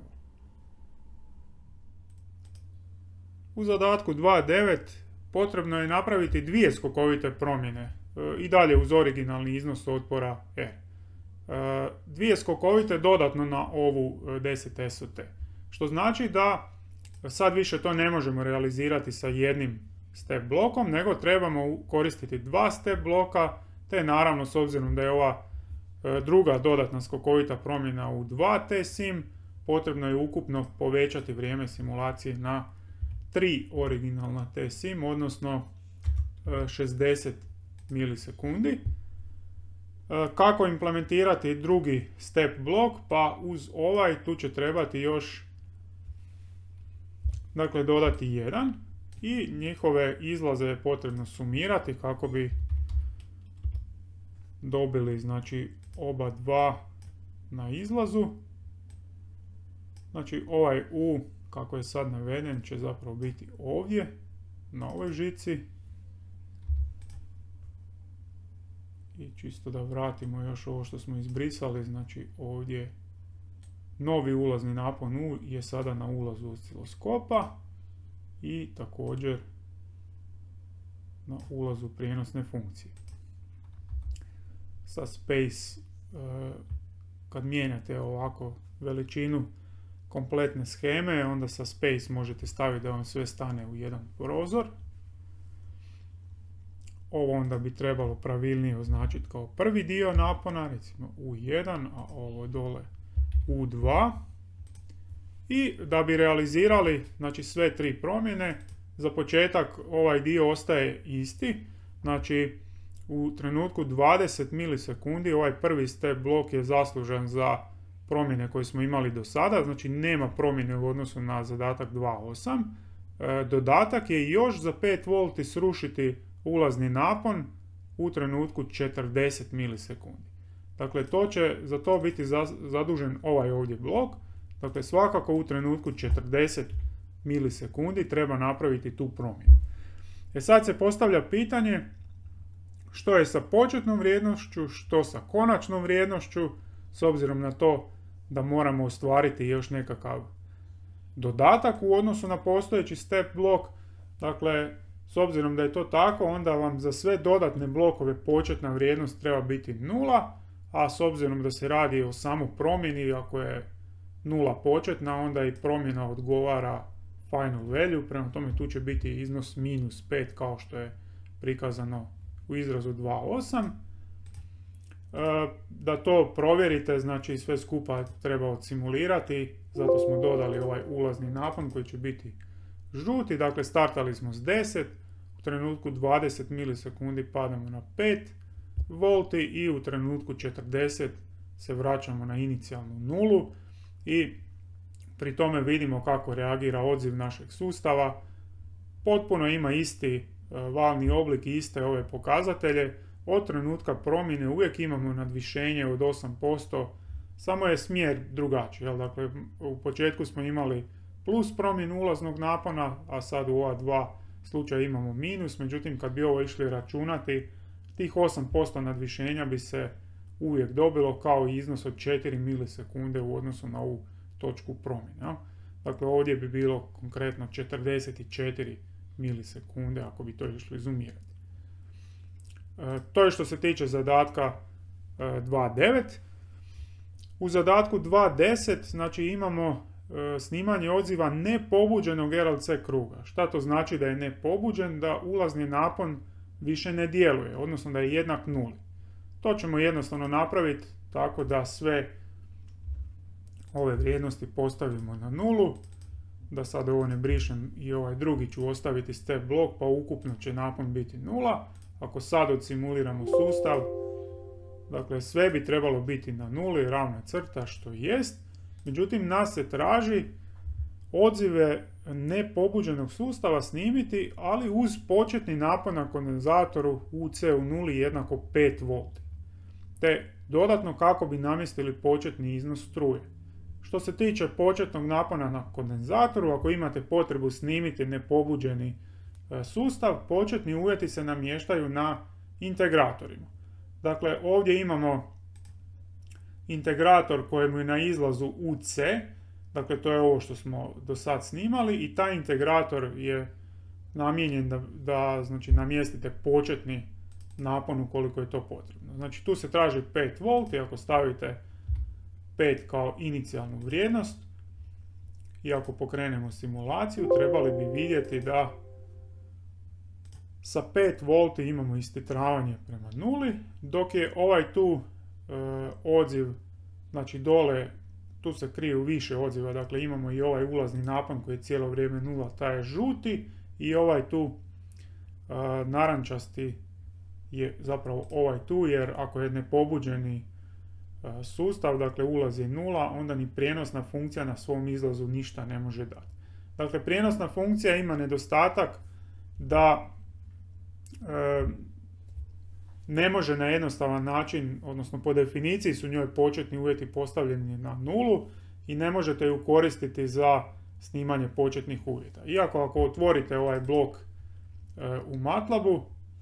U zadatku 2.9 potrebno je napraviti dvije skokovite promjene i dalje uz originalni iznos otpora R. Dvije skokovite dodatno na ovu 10 SOT. Što znači da sad više to ne možemo realizirati sa jednim step blokom, nego trebamo koristiti dva step bloka, te naravno s obzirom da je ova druga dodatna skokovita promjena u 2 tsim, potrebno je ukupno povećati vrijeme simulacije na 3 originalna tsim, odnosno 60 milisekundi. Kako implementirati drugi step blok? Pa uz ovaj tu će trebati još dodati 1 i njihove izlaze je potrebno sumirati kako bi dobili znači oba dva na izlazu. Znači ovaj U kako je sad naveden će zapravo biti ovdje na ovoj žici. I čisto da vratimo još ovo što smo izbrisali, znači ovdje novi ulazni napon U je sada na ulazu osciloskopa i također na ulazu prijenosne funkcije. Sa space, kad mijenjate ovako veličinu kompletne sheme, onda sa space možete staviti da vam sve stane u jedan prozor. Ovo onda bi trebalo pravilnije označiti kao prvi dio napona, recimo U1, a ovo dole U2. I da bi realizirali znači sve tri promjene, za početak ovaj dio ostaje isti, znači u trenutku 20 milisekundi ovaj prvi step blok je zaslužan za promjene koje smo imali do sada, znači nema promjene u odnosu na zadatak 2.8. Dodatak je još za 5 volti srušiti ulazni napon u trenutku 40 milisekundi. Dakle, za to biti zadužen ovaj ovdje blok. Dakle, svakako u trenutku 40 milisekundi treba napraviti tu promjenu. Sad se postavlja pitanje što je sa početnom vrijednošću, što sa konačnom vrijednošću, s obzirom na to da moramo ostvariti još nekakav dodatak u odnosu na postojeći step blok. Dakle, S obzirom da je to tako, onda vam za sve dodatne blokove početna vrijednost treba biti 0, a s obzirom da se radi o samo promjeni, ako je 0 početna, onda i promjena odgovara final value, prema tome tu će biti iznos -5 kao što je prikazano u izrazu 2.8. Da to provjerite, znači sve skupa treba odsimulirati, zato smo dodali ovaj ulazni napon koji će biti žuti. Dakle, startali smo s 10, u trenutku 20 milisekundi padamo na 5 volti i u trenutku 40 se vraćamo na inicijalnu nulu i pri tome vidimo kako reagira odziv našeg sustava. Potpuno ima isti valni oblik i iste ove pokazatelje. Od trenutka promjene uvijek imamo nadvišenje od 8%, samo je smjer drugačiji. Dakle, u početku smo imali plus promjenu ulaznog napona, a sad u ova dva slučaja imamo minus. Međutim, kad bi ovo išli računati, tih 8% nadvišenja bi se uvijek dobilo kao iznos od 4 milisekunde u odnosu na ovu točku promjene. Dakle, ovdje bi bilo konkretno 44 milisekunde ako bi to išli zoomirati. To je što se tiče zadatka 2.9. U zadatku 2.10 znači imamo snimanje odziva nepobuđenog RLC kruga. Šta to znači da je nepobuđen? Da ulazni napon više ne djeluje, odnosno da je jednak nuli. To ćemo jednostavno napraviti tako da sve ove vrijednosti postavimo na nulu. Da sad ovo ne brišem i ovaj drugi ću ostaviti step blok, pa ukupno će napon biti nula. Ako sad odsimuliramo sustav, dakle sve bi trebalo biti na nuli, ravna crta, što jest. Međutim, nas se traži odzive nepobuđenog sustava snimiti, ali uz početni napon na kondenzatoru UC u nuli jednako 5 V. Te dodatno kako bi namjestili početni iznos struje. Što se tiče početnog napona na kondenzatoru, ako imate potrebu snimiti nepobuđeni sustav, početni uvjeti se namještaju na integratorima. Dakle, ovdje imamo integrator kojemu je na izlazu UC, dakle to je ovo što smo do sad snimali i taj integrator je namijenjen da znači, namjestite početni napon ukoliko je to potrebno. Znači tu se traži 5 V i ako stavite 5 kao inicijalnu vrijednost i ako pokrenemo simulaciju, trebali bi vidjeti da sa 5 V imamo istitravanje prema nuli, dok je ovaj tu odziv, znači dole, tu se kriju više odziva, dakle imamo i ovaj ulazni napon koji je cijelo vrijeme nula, taj je žuti, i ovaj tu narančasti je zapravo ovaj tu, jer ako je nepobuđeni sustav, dakle ulaz je nula, onda ni prijenosna funkcija na svom izlazu ništa ne može dati. Dakle, prijenosna funkcija ima nedostatak da ne može na jednostavan način, odnosno po definiciji su njoj početni uvjeti postavljeni na nulu i ne možete ju koristiti za snimanje početnih uvjeta. Iako ako otvorite ovaj blok u MATLABu,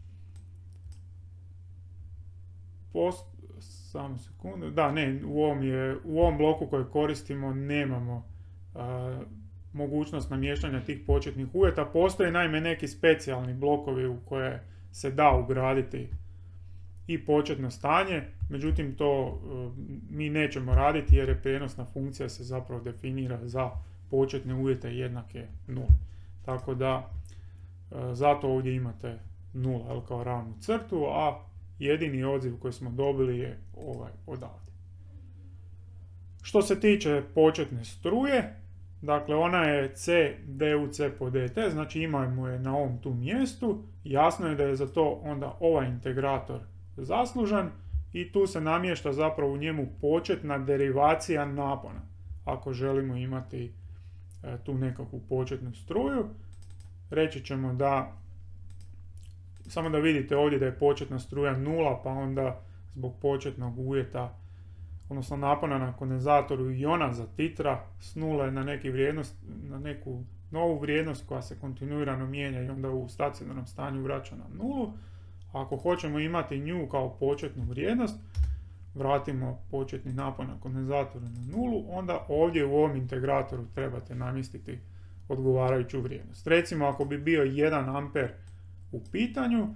samo sekundu, da ne, u ovom bloku koji koristimo nemamo mogućnost namještanja tih početnih uvjeta. Postoje naime neki specijalni blokovi u koje se da ugraditi i početno stanje, međutim to mi nećemo raditi jer je prijenosna funkcija se zapravo definira za početne uvjete jednake nuli. Tako da zato ovdje imate nula kao ravnu crtu, a jedini odziv koji smo dobili je ovaj odavde. Što se tiče početne struje, dakle ona je C duc po dt, znači imamo je na ovom tu mjestu. Jasno je da je za to onda ovaj integrator zaslužan i tu se namješta zapravo u njemu početna derivacija napona. Ako želimo imati tu nekakvu početnu struju, reći ćemo da, samo da vidite ovdje da je početna struja nula, pa onda zbog početnog uvjeta, odnosno napona na kondenzatoru i ona zatitra s nule na neku novu vrijednost koja se kontinuirano mijenja i onda u stacionarnom stanju vraća na nulu. Ako hoćemo imati nju kao početnu vrijednost, vratimo početni napon na kondenzatoru na nulu, onda ovdje u ovom integratoru trebate namjestiti odgovarajuću vrijednost. Recimo ako bi bio 1 amper u pitanju,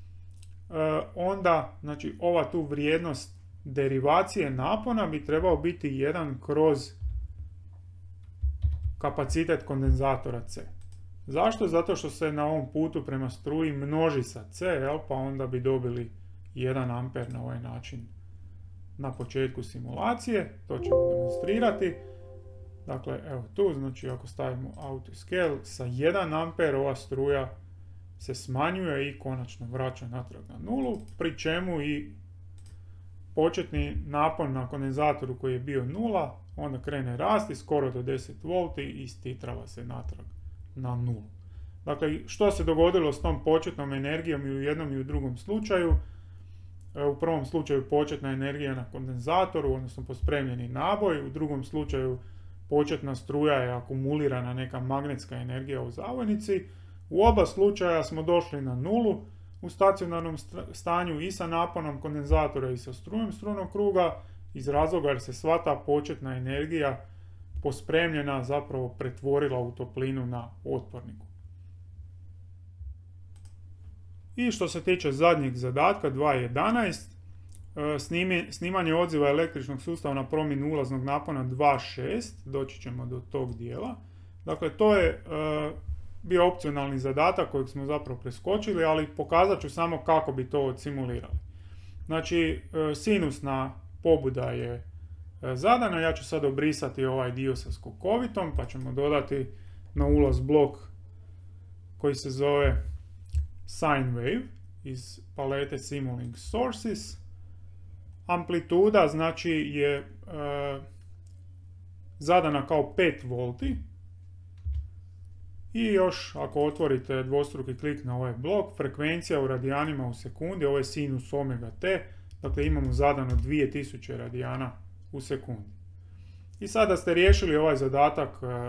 onda znači ova tu vrijednost derivacije napona bi trebao biti 1 kroz kapacitet kondenzatora C. Zašto? Zato što se na ovom putu prema struji množi sa C, pa onda bi dobili 1 amper na ovaj način na početku simulacije. To ćemo demonstrirati. Dakle, evo tu, znači ako stavimo auto scale, sa 1 amper ova struja se smanjuje i konačno vraća natrag na nulu, pri čemu i početni napon na kondenzatoru koji je bio 0, onda krene rasti skoro do 10 volti i stitrava se natrag na nulu. Dakle, što se dogodilo s tom početnom energijom i u jednom i u drugom slučaju? U prvom slučaju početna energija na kondenzatoru, odnosno pospremljeni naboj, u drugom slučaju početna struja je akumulirana neka magnetska energija u zavojnici. U oba slučaja smo došli na nulu u stacionarnom stanju i sa naponom kondenzatora i sa strujom strujnog kruga, iz razloga jer se sva ta početna energija pospremljena zapravo pretvorila u toplinu na otporniku. I što se tiče zadnjeg zadatka 2.11, snimanje odziva električnog sustava na promjenu ulaznog napona 2.6, doći ćemo do tog dijela. Dakle, to je bio opcionalni zadatak kojeg smo zapravo preskočili, ali pokazat ću samo kako bi to odsimulirali. Znači, sinusna pobuda je zadana, ja ću sad obrisati ovaj dio sa skokovitom, pa ćemo dodati na ulaz blok koji se zove Sine Wave iz palete Simulink Sources. Amplituda znači je zadana kao 5 volti. I još ako otvorite dvostruki klik na ovaj blok, frekvencija u radijanima u sekundi, ovo je sinus omega t, dakle imamo zadano 2000 radijana u sekundi. I sada ste riješili ovaj zadatak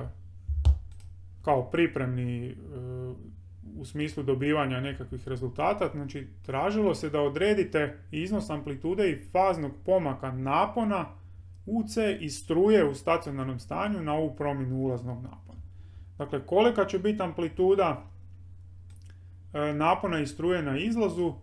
kao pripremni u smislu dobivanja nekakvih rezultata, znači tražilo se da odredite iznos amplitude i faznog pomaka napona UC i struje u stacionarnom stanju na ovu promjenu ulaznog napona. Dakle, kolika će biti amplituda napona i struje na izlazu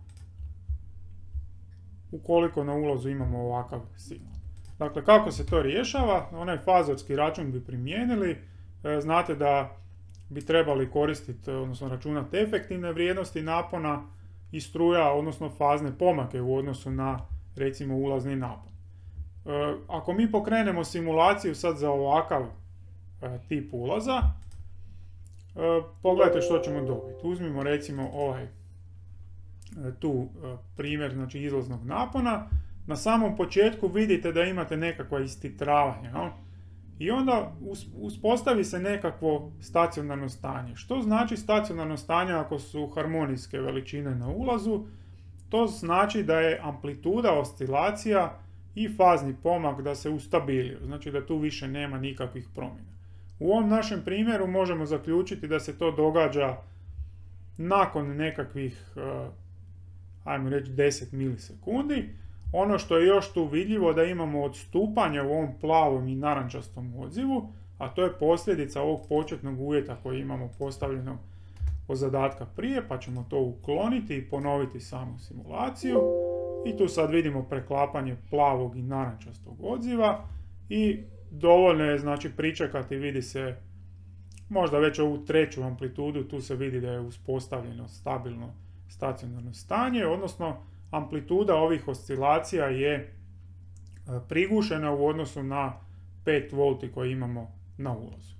ukoliko na ulazu imamo ovakav signal. Dakle, kako se to rješava? Onaj fazorski račun bi primijenili. Znate da bi trebali koristiti, odnosno računati efektivne vrijednosti napona i struja, odnosno fazne pomake u odnosu na, recimo, ulazni napon. Ako mi pokrenemo simulaciju sad za ovakav tip ulaza, pogledajte što ćemo dobiti. Uzmimo recimo ovaj tu primjer, znači izlaznog napona. Na samom početku vidite da imate nekakva istitravanja, no? I onda uspostavi se nekakvo stacionarno stanje. Što znači stacionarno stanje ako su harmonijske veličine na ulazu? To znači da je amplituda oscilacija i fazni pomak da se ustabilio. Znači da tu više nema nikakvih promjena. U ovom našem primjeru možemo zaključiti da se to događa nakon nekakvih, ajmo reći, 10 milisekundi. Ono što je još tu vidljivo da imamo odstupanje u ovom plavom i narančastom odzivu, a to je posljedica ovog početnog uvjeta koji imamo postavljeno od zadatka prije, pa ćemo to ukloniti i ponoviti samu simulaciju. I tu sad vidimo preklapanje plavog i narančastog odziva i dovoljno je znači pričekati, vidi se možda već ovu treću amplitudu, tu se vidi da je uspostavljeno stabilno stacionarno stanje, odnosno amplituda ovih oscilacija je prigušena u odnosu na 5 volti koje imamo na ulazu.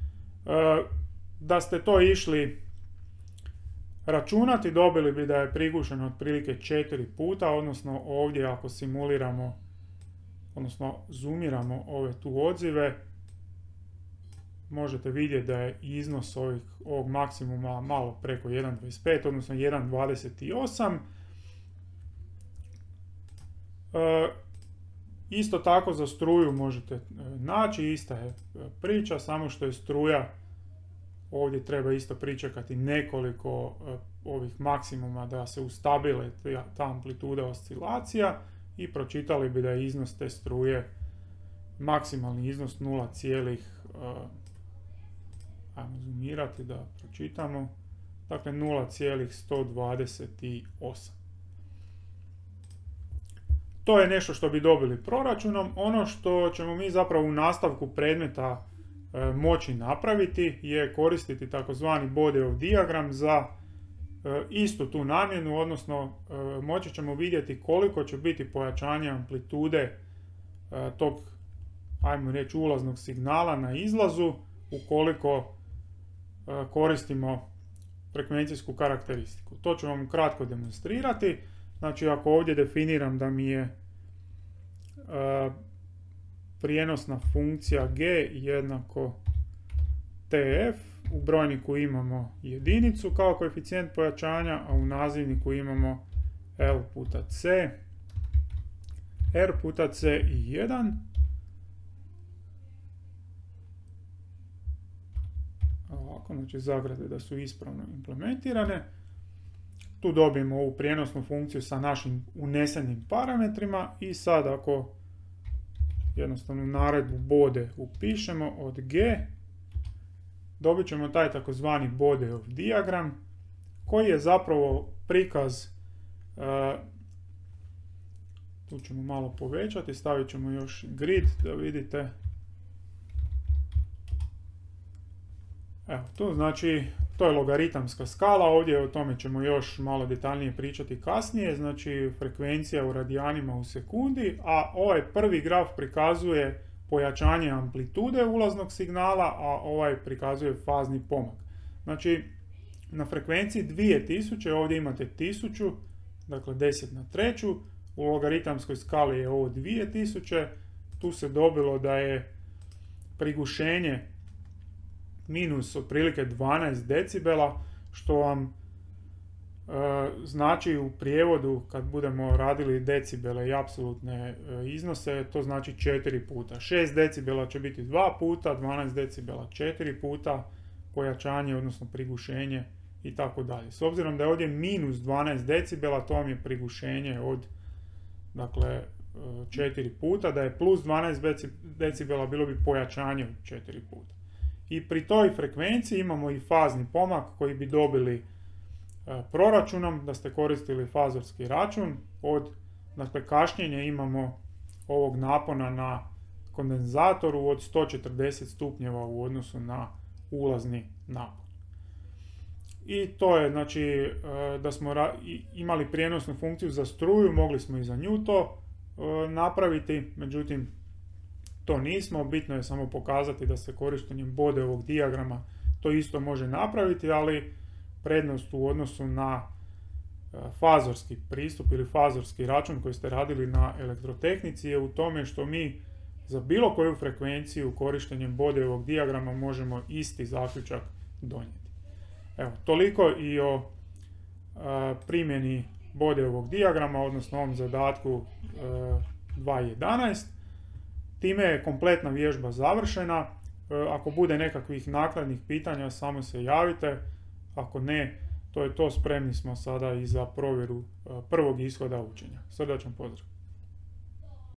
Da ste to išli računati, dobili bi da je prigušeno otprilike 4 puta, odnosno ovdje ako simuliramo, odnosno zoomiramo ove tu odzive, možete vidjeti da je iznos ovog maksimuma malo preko 1.25, odnosno 1.28. Isto tako za struju možete naći, ista je priča, samo što je struja, ovdje treba isto pričekati nekoliko ovih maksimuma da se ustabile ta amplituda oscilacija i pročitali bi da je iznos te struje maksimalni iznos 0, ajmo zoomirati da pročitamo, dakle 0,128. To je nešto što bi dobili proračunom. Ono što ćemo mi zapravo u nastavku predmeta moći napraviti je koristiti takozvani Bodeov dijagram za istu tu namjenu, odnosno moći ćemo vidjeti koliko će biti pojačanje amplitude tog, ajmo reći, ulaznog signala na izlazu ukoliko koristimo frekvencijsku karakteristiku. To ću vam kratko demonstrirati. Znači, ako ovdje definiram da mi je prijenosna funkcija g jednako tf, u brojniku imamo jedinicu kao koeficijent pojačanja, a u nazivniku imamo L puta C, R puta C i 1. Ovako, znači zagrade da su ispravno implementirane. Tu dobijemo ovu prijenosnu funkciju sa našim unesenim parametrima i sad ako jednostavno naredbu bode upišemo od G, dobit ćemo taj takozvani Bodeov dijagram koji je zapravo prikaz, tu ćemo malo povećati, stavit ćemo još grid da vidite. Evo, tu znači, to je logaritamska skala, ovdje o tome ćemo još malo detaljnije pričati kasnije, znači frekvencija u radijanima u sekundi, a ovaj prvi graf prikazuje pojačanje amplitude ulaznog signala, a ovaj prikazuje fazni pomak. Znači, na frekvenciji 2000, ovdje imate 1000, dakle 10 na treću, u logaritamskoj skali je ovo 2000, tu se dobilo da je prigušenje minus otprilike 12 decibela, što vam znači u prijevodu kad budemo radili decibele i apsolutne iznose, to znači 4 puta. 6 decibela će biti 2 puta, 12 decibela 4 puta pojačanje, odnosno prigušenje i tako dalje. S obzirom da je ovdje minus 12 decibela, to vam je prigušenje od, dakle, 4 puta, da je plus 12 decibela bilo bi pojačanje od 4 puta. I pri toj frekvenciji imamo i fazni pomak koji bi dobili proračunom da ste koristili fazorski račun. Od, dakle, kašnjenja imamo ovog napona na kondenzatoru od 140 stupnjeva u odnosu na ulazni napon. I to je, znači, da smo imali prijenosnu funkciju za struju, mogli smo i za nju to napraviti, međutim to nismo. Bitno je samo pokazati da se korištenjem Bodeovog dijagrama to isto može napraviti, ali prednost u odnosu na fazorski pristup ili fazorski račun koji ste radili na elektrotehnici je u tome što mi za bilo koju frekvenciju korištenjem Bodeovog dijagrama možemo isti zaključak donijeti. Evo, toliko i o primjeni Bodeovog dijagrama, odnosno ovom zadatku 2.11. Time je kompletna vježba završena. Ako bude nekakvih naknadnih pitanja, samo se javite. Ako ne, to je to, spremni smo sada i za provjeru prvog ishoda učenja. Srdačan pozdrav!